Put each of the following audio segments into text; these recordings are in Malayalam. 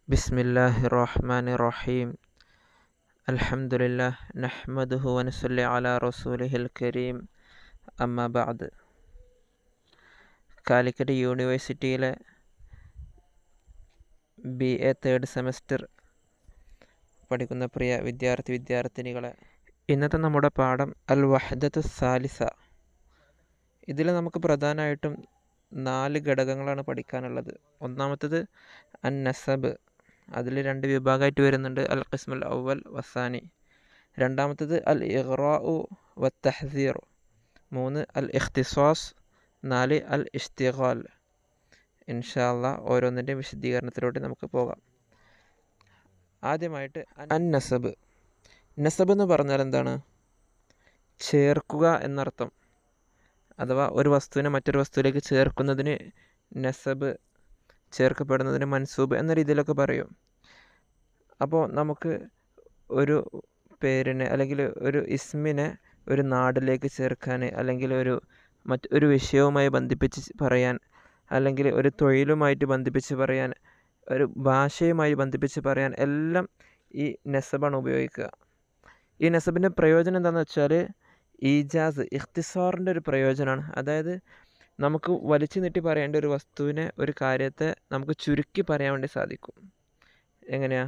ബിസ്മില്ലാഹിർ-റഹ്മാനിർ-റഹീം. അൽഹംദുലില്ലാഹ് നഹ്മദുഹു വനസ്സല്ലി അലാ റസൂലിഹിൽ കരീം. അമ്മാ ബഅദ്. കാലിക്കറ്റ് യൂണിവേഴ്സിറ്റിയിലെ BA 3rd സെമസ്റ്റർ പഠിക്കുന്ന പ്രിയ വിദ്യാർത്ഥിനികളെ, ഇന്നത്തെ നമ്മുടെ പാഠം അൽ വഹ്ദത്തു സാലിസ. ഇതിൽ നമുക്ക് പ്രധാനമായിട്ടും 4 ഘടകങ്ങളാണ് പഠിക്കാനുള്ളത്. ഒന്നാമത്തത് അൻ നസബ്, അതിൽ 2 വിഭാഗമായിട്ട് വരുന്നുണ്ട്, അൽ ഖിസ്മുൽ അവൽ വസാനി. രണ്ടാമത്തത് അൽ ഇഗ്റാഉ വത്തഹ്സീർ. 3 അൽ ഇഖ്തിസാസ്. 4 അൽ ഇഷ്തിഗാൽ. ഇൻഷാ അല്ലാഹ് ഓരോന്നിൻ്റെയും വിശദീകരണത്തിലോട്ട് നമുക്ക് പോകാം. ആദ്യമായിട്ട് അൻ നസബ്. നസബ് എന്ന് പറഞ്ഞാൽ എന്താണ്? ചേർക്കുക എന്നർത്ഥം. അഥവാ ഒരു വസ്തുവിനെ മറ്റൊരു വസ്തുവിലേക്ക് ചേർക്കുന്നതിന് നസബ്, ചേർക്കപ്പെടുന്നതിന് മൻസൂബ് എന്ന രീതിയിലൊക്കെ പറയും. അപ്പോൾ നമുക്ക് ഒരു പേരിനെ അല്ലെങ്കിൽ ഒരു ഇസ്മിനെ ഒരു നാടിലേക്ക് ചേർക്കാൻ, അല്ലെങ്കിൽ ഒരു വിഷയവുമായി ബന്ധിപ്പിച്ച് പറയാൻ, അല്ലെങ്കിൽ ഒരു തൊഴിലുമായിട്ട് ബന്ധിപ്പിച്ച് പറയാൻ, ഒരു ഭാഷയുമായി ബന്ധിപ്പിച്ച് പറയാൻ എല്ലാം ഈ നസബാണ് ഉപയോഗിക്കുക. ഈ നസബിൻ്റെ പ്രയോജനം എന്താണെന്ന് വെച്ചാൽ ഈജാസ്, ഇഖ്തിസാറിൻ്റെ ഒരു പ്രയോജനമാണ്. അതായത് നമുക്ക് വലിച്ചു നീട്ടി പറയേണ്ട ഒരു വസ്തുവിനെ, ഒരു കാര്യത്തെ നമുക്ക് ചുരുക്കി പറയാൻ വേണ്ടി സാധിക്കും. എങ്ങനെയാ?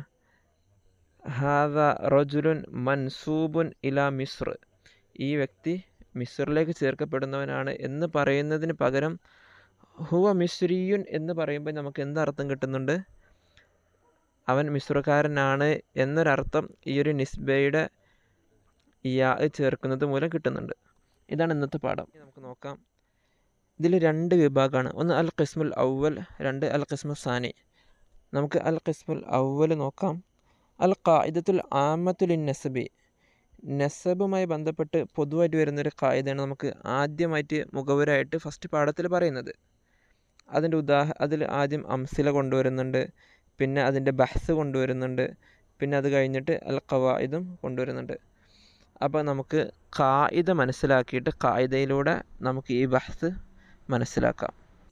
ഹാദ റജുലുൻ മൻസൂബുൻ ഇലാ മിസ്ർ. ഈ വ്യക്തി മിസ്റിലേക്ക് ചേർക്കപ്പെടുന്നവനാണ് എന്ന് പറയുന്നതിന് പകരം ഹുവ മിസ്രിയുൻ എന്ന് പറയുമ്പോൾ നമുക്ക് എന്തർത്ഥം കിട്ടുന്നുണ്ട്? അവൻ മിസ്രക്കാരനാണ് എന്നൊരർത്ഥം ഈ ഒരു നിസ്ബയുടെ യാ ചേർക്കുന്നത് മൂലം കിട്ടുന്നുണ്ട്. ഇതാണ് ഇന്നത്തെ പാഠം. നമുക്ക് നോക്കാം. ഇതിൽ 2 വിഭാഗമാണ്. ഒന്ന് അൽ ഖിസ്മുൽ അവൽ, 2 അൽ ഖിസ്മുൽ സാനി. നമുക്ക് അൽ ഖിസ്മുൽ അവൽ നോക്കാം. അൽ ഖായിദത്തുൽ ആമത്തുൽ നസബി. നസബുമായി ബന്ധപ്പെട്ട് പൊതുവായിട്ട് വരുന്നൊരു ഖായിദയാണ് നമുക്ക് ആദ്യമായിട്ട് മുഖവുരായിട്ട് ഫസ്റ്റ് പാഠത്തിൽ പറയുന്നത്. അതിൽ ആദ്യം അംസില കൊണ്ടുവരുന്നുണ്ട്, പിന്നെ അതിൻ്റെ ബഹ്സ് കൊണ്ടുവരുന്നുണ്ട്, പിന്നെ അത് കഴിഞ്ഞിട്ട് അൽ ഖവായിദും കൊണ്ടുവരുന്നുണ്ട്. അപ്പോൾ നമുക്ക് ഖായിദ മനസ്സിലാക്കിയിട്ട് ഖായിദയിലൂടെ നമുക്ക് ഈ ബഹ്സ് മനസ്സിലാക്കാം.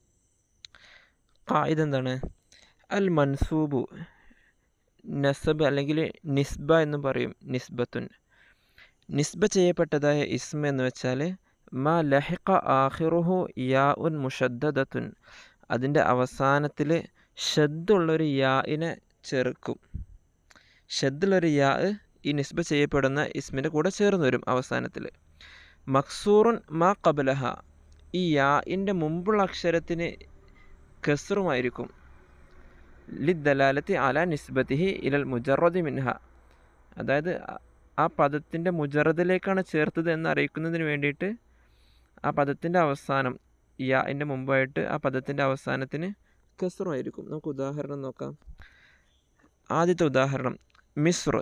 ഖായിദ എന്താണ്? അൽ മൻസൂബു, നസബ് അല്ലെങ്കിൽ നിസ്ബ എന്ന് പറയും. നിസ്ബത്തുൻ, നിസ്ബ ചെയ്യപ്പെട്ടതായ ഇസ്മ എന്ന് വെച്ചാൽ മാ ലഹിഖ ആഖിറുഹു യാഉൻ മുഷദ്ദദത്തുൻ. അതിൻ്റെ അവസാനത്തിൽ ഷദ്ദുള്ളൊരു യാഇനെ ചേർക്കും. ഷദ്ദുള്ളൊരു യാ ഈ നിസ്ബ ചെയ്യപ്പെടുന്ന ഇസ്മിൻ്റെ കൂടെ ചേർന്ന് വരും അവസാനത്തിൽ. മക്സൂറുൻ മാ ഖബ്ലഹ. ഈ യാഇൻ്റെ മുമ്പുള്ള അക്ഷരത്തിന് കസ്റുമായിരിക്കും. ലിദ്ദലാലത്തി അലാ നിസ്ബത്തിഹി ഇലൽ മുജറദി മിൻഹ. അതായത് ആ പദത്തിൻ്റെ മുജറദിലേക്കാണ് ചേർത്തത് എന്ന് അറിയിക്കുന്നതിന് വേണ്ടിയിട്ട് ആ പദത്തിൻ്റെ അവസാനം യാഇൻ്റെ മുമ്പായിട്ട് ആ പദത്തിൻ്റെ അവസാനത്തിന് കസ്റുമായിരിക്കും. നമുക്ക് ഉദാഹരണം നോക്കാം. ആദ്യത്തെ ഉദാഹരണം മിസ്ർ.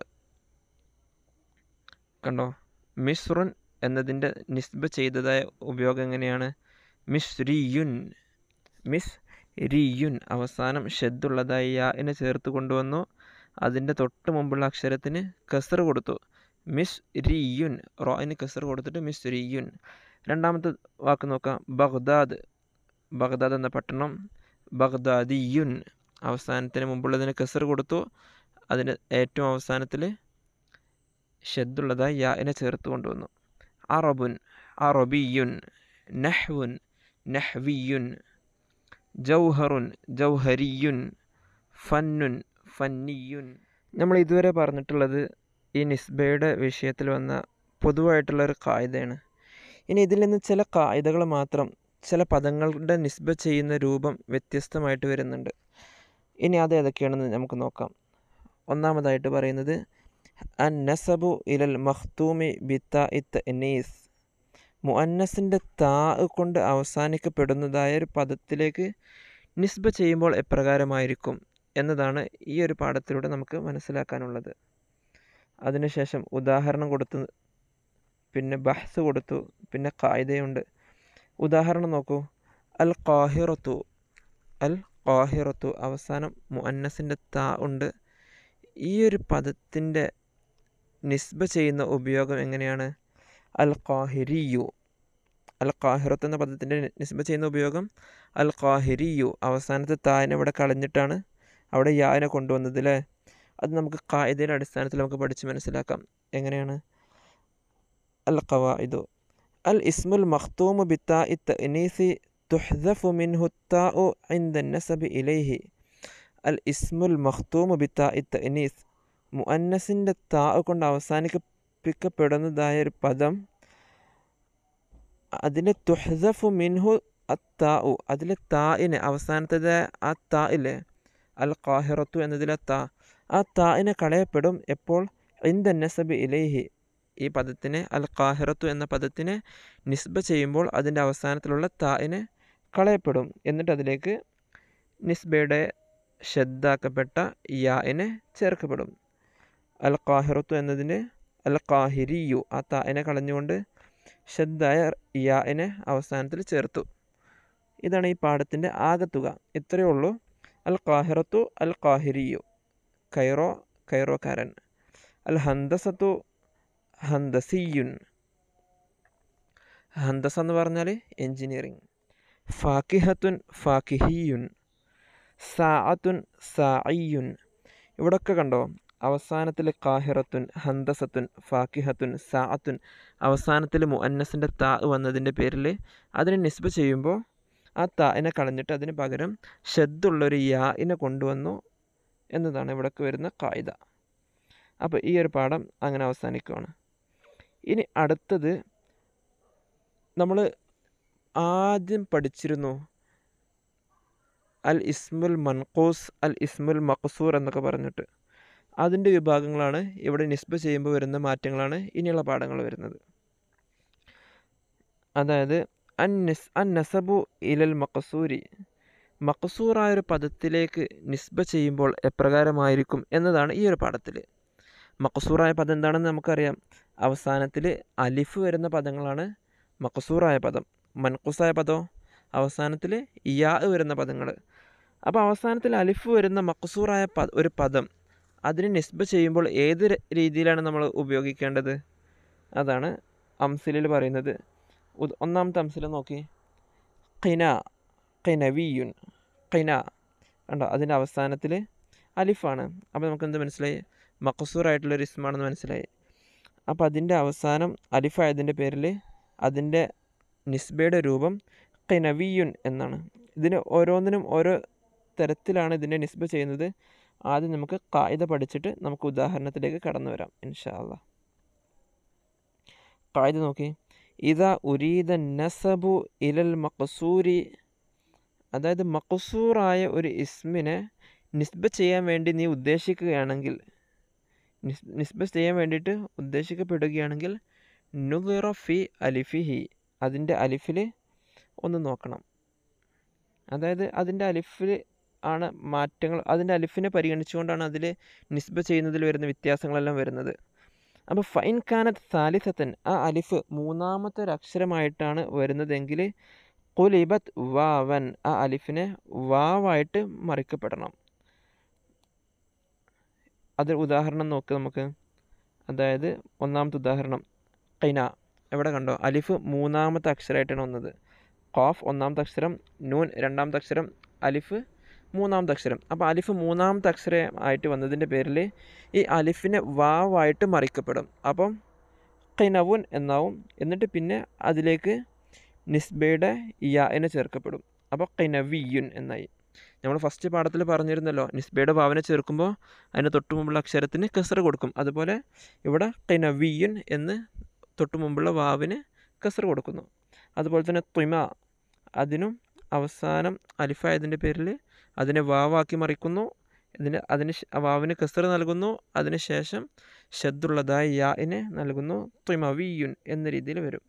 കണ്ടോ? മിസ്റുൻ എന്നതിൻ്റെ നിസ്ബ ചെയ്തതായ ഉപയോഗം എങ്ങനെയാണ്? മിസ്രിയുൻ. മിസ്രിയുൻ അവസാനം ഷദ്ദുള്ളതായ യാഇനെ ചേർത്ത് കൊണ്ടുവന്നു. അതിൻ്റെ തൊട്ട് മുമ്പുള്ള അക്ഷരത്തിന് കസ്ർ കൊടുത്തു. മിസ്രിയുൻ. റോയിന് കസ്ർ കൊടുത്തിട്ട് മിസ്രിയുൻ. രണ്ടാമത്തെ വാക്ക് നോക്കാം. ബഗ്ദാദ്. ബഗ്ദാദ് എന്ന പട്ടണം. ബഗ്ദാദിയുൻ. അവസാനത്തിന് മുമ്പുള്ളതിന് കസ്ർ കൊടുത്തു. അതിൻ്റെ ഏറ്റവും അവസാനത്തിൽ ഷദ്ദുള്ളതായി യാഇനെ ചേർത്ത് കൊണ്ടുവന്നു. അറബുൻ. അറബിയുൻ. നഹ്വുൻ. നഹ്വിയുൻ. ജൗഹറുൻ. ജൗഹരിയുൻ. ഫന്നുൻ. ഫന്നിയുൻ. നമ്മൾ ഇതുവരെ പറഞ്ഞിട്ടുള്ളത് ഈ നിസ്ബയുടെ വിഷയത്തിൽ വന്ന പൊതുവായിട്ടുള്ളൊരു ഖായിദയാണ്. ഇനി ഇതിൽ നിന്ന് ചില ഖായിദകൾ മാത്രം, ചില പദങ്ങളുടെ നിസ്ബ ചെയ്യുന്ന രൂപം വ്യത്യസ്തമായിട്ട് വരുന്നുണ്ട്. ഇനി അത് ഏതൊക്കെയാണെന്ന് നമുക്ക് നോക്കാം. ഒന്നാമതായിട്ട് പറയുന്നത് അൻ നസബു ഇലൽ മഖ്തൂമി ബിത്താഇ തഅനീസ്. മുഅന്നസിൻ്റെ താ കൊണ്ട് അവസാനിക്കപ്പെടുന്നതായ ഒരു പദത്തിലേക്ക് നിസ്ബ ചെയ്യുമ്പോൾ എപ്രകാരമായിരിക്കും എന്നതാണ് ഈ ഒരു പാഠത്തിലൂടെ നമുക്ക് മനസ്സിലാക്കാനുള്ളത്. അതിനുശേഷം ഉദാഹരണം കൊടുത്തു, പിന്നെ ബഹ്സ് കൊടുത്തു, പിന്നെ ഖായിദയുണ്ട്. ഉദാഹരണം നോക്കൂ. അൽ ഖാഹിറത്തു. അൽ ഖാഹിറത്തു അവസാനം മുഅന്നസിൻ്റെ താ ഉണ്ട്. ഈ ഒരു പദത്തിൻ്റെ നിസ്ബ ചെയ്യുന്ന ഉപയോഗം എങ്ങനെയാണ്? അൽ ഖാഹിരിയു. അൽ ഖാഹിറത്ത് എന്ന പദത്തിൻ്റെ നിസ്ബ ചെയ്യുന്ന ഉപയോഗം അൽ ഖാഹിരിയു. അവസാനത്തെ താനെ ഇവിടെ കളഞ്ഞിട്ടാണ് അവിടെ യാനെ കൊണ്ടുവന്നത് അല്ലേ? അത് നമുക്ക് ഖായിദയുടെ അടിസ്ഥാനത്തിൽ നമുക്ക് പഠിച്ച് മനസ്സിലാക്കാം. എങ്ങനെയാണ്? അൽ ഖവാഇദു അൽ ഇസ്മുൽ മഖ്തൂമു ബിത്താഇ തഅനീസി തുഹ്ദഫു മിൻഹു താഉ ഇൻദ നസബി ഇലൈഹി. അൽ ഇസ്മുൽ മഖ്തൂമു ബിത്താഇ തഅനീസ്, മുഅന്നസിൻ്റെ താ കൊണ്ട് അവസാനിപ്പിക്കപ്പെടുന്നതായ ഒരു പദം, അതിലെ തുഹ്ദഫു മിൻഹു അത്താഉ, അതിലെ താഇനെ, അവസാനത്തെ ആ താ ഇല്ലേ, അൽ ഖാഹിറത്തു എന്നതിലെ താ, ആ താഇനെ കളയപ്പെടും. എപ്പോൾ? ഇൻദ നസബി ഇലൈഹി, ഈ പദത്തിനെ, അൽ ഖാഹിറത്തു എന്ന പദത്തിനെ നിസ്ബ ചെയ്യുമ്പോൾ അതിൻ്റെ അവസാനത്തിലുള്ള താഇനെ കളയപ്പെടും. എന്നിട്ട് അതിലേക്ക് നിസ്ബയുടെ ഷദ്ദാക്കപ്പെട്ട യാഇനെ ചേർക്കപ്പെടും. അൽ ഖാഹിറത്തു എന്നതിന് അൽ ഖാഹിരിയു, ആ താഇനെ കളഞ്ഞുകൊണ്ട് ഷദ്ദായ യാഇനെ അവസാനത്തിൽ ചേർത്തു. ഇതാണ് ഈ പാഠത്തിൻ്റെ ആകത്തുക. ഇത്രയേ ഉള്ളൂ. അൽ ഖാഹിറത്തു അൽ ഖാഹിരിയു, കൈറോ, കൈറോക്കാരൻ. അൽ ഹന്ദസത്തു ഹന്ദസിയുൻ, ഹന്ദസ എന്ന് പറഞ്ഞാൽ എൻജിനീയറിങ്. ഫാക്കിഹത്തുൻ ഫാക്കിഹിയുൻ, സാഅത്തുൻ സാഇയുൻ. ഇവിടൊക്കെ കണ്ടോ, അവസാനത്തിൽ ഖാഹിറത്തുൻ, ഹന്ദസത്തുൻ, ഫാക്കിഹത്തുൻ, സാഅത്തുൻ, അവസാനത്തിൽ മുഅന്നസിൻ്റെ താ വന്നതിൻ്റെ പേരിൽ അതിനെ നിസ്ബ ചെയ്യുമ്പോൾ ആ താഇനെ കളഞ്ഞിട്ട് അതിന് പകരം ഷദ്ദുള്ളൊരു യാഇനെ കൊണ്ടുവന്നു എന്നതാണ് ഇവിടൊക്കെ വരുന്ന ഖായിദ. അപ്പോൾ ഈ ഒരു പാഠം അങ്ങനെ അവസാനിക്കുകയാണ്. ഇനി അടുത്തത് നമ്മൾ ആദ്യം പഠിച്ചിരുന്നു അൽ ഇസ്മുൽ മൻഖൂസ്, അൽ ഇസ്മുൽ മഖ്സൂർ എന്നൊക്കെ പറഞ്ഞിട്ട്. അതിൻ്റെ വിഭാഗങ്ങളാണ് ഇവിടെ നിസ്ബ ചെയ്യുമ്പോൾ വരുന്ന മാറ്റങ്ങളാണ് ഇനിയുള്ള പാഠങ്ങൾ വരുന്നത്. അതായത് അൻ നസബു ഇലൽ മഖ്സൂരി, മഖ്സൂറായൊരു പദത്തിലേക്ക് നിസ്ബ ചെയ്യുമ്പോൾ എപ്രകാരമായിരിക്കും എന്നതാണ് ഈ ഒരു പാഠത്തിൽ. മഖ്സൂറായ പദം എന്താണെന്ന് നമുക്കറിയാം. അവസാനത്തിൽ അലിഫ് വരുന്ന പദങ്ങളാണ് മഖ്സൂറായ പദം. മൻഖൂസായ പദമോ അവസാനത്തിൽ യാ വരുന്ന പദങ്ങൾ. അപ്പോൾ അവസാനത്തിൽ അലിഫ് വരുന്ന മഖ്സൂറായ ഒരു പദം അതിന് നിസ്ബ ചെയ്യുമ്പോൾ ഏത് രീതിയിലാണ് നമ്മൾ ഉപയോഗിക്കേണ്ടത്? അതാണ് അംസിലിൽ പറയുന്നത്. ഒന്നാമത്തെ അംസിൽ നോക്കി, ഖിന, ഖിനവിയുൻ, ഖിന കണ്ടോ, അതിൻ്റെ അവസാനത്തിൽ അലിഫാണ്. അപ്പോൾ നമുക്ക് എന്ത് മനസ്സിലായി? മഖ്സൂറായിട്ടുള്ളൊരു ഇസ്മാണെന്ന് മനസ്സിലായി. അപ്പോൾ അതിൻ്റെ അവസാനം അലിഫായതിൻ്റെ പേരിൽ അതിൻ്റെ നിസ്ബയുടെ രൂപം ഖിനവിയുൻ എന്നാണ്. ഇതിന് ഓരോന്നിനും ഓരോ തരത്തിലാണ് ഇതിനെ നിസ്ബ ചെയ്യുന്നത്. ആദ്യം നമുക്ക് ഖായിദ പഠിച്ചിട്ട് നമുക്ക് ഉദാഹരണത്തിലേക്ക് കടന്നു വരാം ഇൻഷാ അല്ലാഹ്. ഖായിദ നോക്കി, ഇദാ ഉരീദ നസബു ഇലൽ മഖ്സൂരി, അതായത് മഖ്സൂറായ ഒരു ഇസ്മിനെ നിസ്ബ ചെയ്യാൻ വേണ്ടി നീ ഉദ്ദേശിക്കുകയാണെങ്കിൽ, നിസ്ബ ചെയ്യാൻ വേണ്ടിയിട്ട് ഉദ്ദേശിക്കപ്പെടുകയാണെങ്കിൽ, നുദിറ ഫി അലിഫിഹി, അതിൻ്റെ അലിഫിൽ ഒന്ന് നോക്കണം. അതായത് അതിൻ്റെ അലിഫിൽ ആണ് മാറ്റങ്ങൾ, അതിൻ്റെ അലിഫിനെ പരിഗണിച്ചുകൊണ്ടാണ് അതിൽ നിസ്ബ ചെയ്യുന്നതിൽ വരുന്ന വ്യത്യാസങ്ങളെല്ലാം വരുന്നത്. അപ്പോൾ ഫൈൻ കാനത്ത് സാലിസത്തൻ, ആ അലിഫ് മൂന്നാമത്തെ ഒരു അക്ഷരമായിട്ടാണ് വരുന്നതെങ്കിൽ, ഖുലിബത്ത് വാവൻ, ആ അലിഫിനെ വാവായിട്ട് മറിക്കപ്പെടണം. അത് ഉദാഹരണം നോക്ക് നമുക്ക്. അതായത് ഒന്നാമത്തെ ഉദാഹരണം ഖിന, എവിടെ കണ്ടോ അലിഫ് മൂന്നാമത്തെ അക്ഷരമായിട്ടാണ് വന്നത്. ഖാഫ് ഒന്നാമത്തെ അക്ഷരം, നൂൻ രണ്ടാമത്തെ അക്ഷരം, അലിഫ് മൂന്നാമത്തെ അക്ഷരം. അപ്പോൾ അലിഫ് മൂന്നാമത്തെ അക്ഷരമായിട്ട് വന്നതിൻ്റെ പേരിൽ ഈ അലിഫിനെ വാവായിട്ട് മറിക്കപ്പെടും. അപ്പം ഖിനവുൻ എന്നാവും. എന്നിട്ട് പിന്നെ അതിലേക്ക് നിസ്ബയുടെ യാഇനെ ചേർക്കപ്പെടും. അപ്പോൾ ഖിനവിയുൻ എന്നായി. നമ്മൾ ഫസ്റ്റ് പാഠത്തിൽ പറഞ്ഞിരുന്നല്ലോ, നിസ്ബയുടെ വാവിനെ ചേർക്കുമ്പോൾ അതിന് തൊട്ട് മുമ്പുള്ള അക്ഷരത്തിന് കസ്റ് കൊടുക്കും. അതുപോലെ ഇവിടെ ഖിനവിയുൻ എന്ന് തൊട്ട് മുമ്പുള്ള വാവിന് കസ്റ് കൊടുക്കുന്നു. അതുപോലെ തന്നെ ത്വിമ, അതിനും അവസാനം അലിഫായതിൻ്റെ പേരിൽ അതിനെ വാവാക്കി മറിക്കുന്നു. അതിന് വാവിന് കസ്റ് നൽകുന്നു. അതിന് ശേഷം ഷദ്ദുള്ളതായ യാഇനെ നൽകുന്നു. ത്വിമവിയുൻ എന്ന രീതിയിൽ വരും.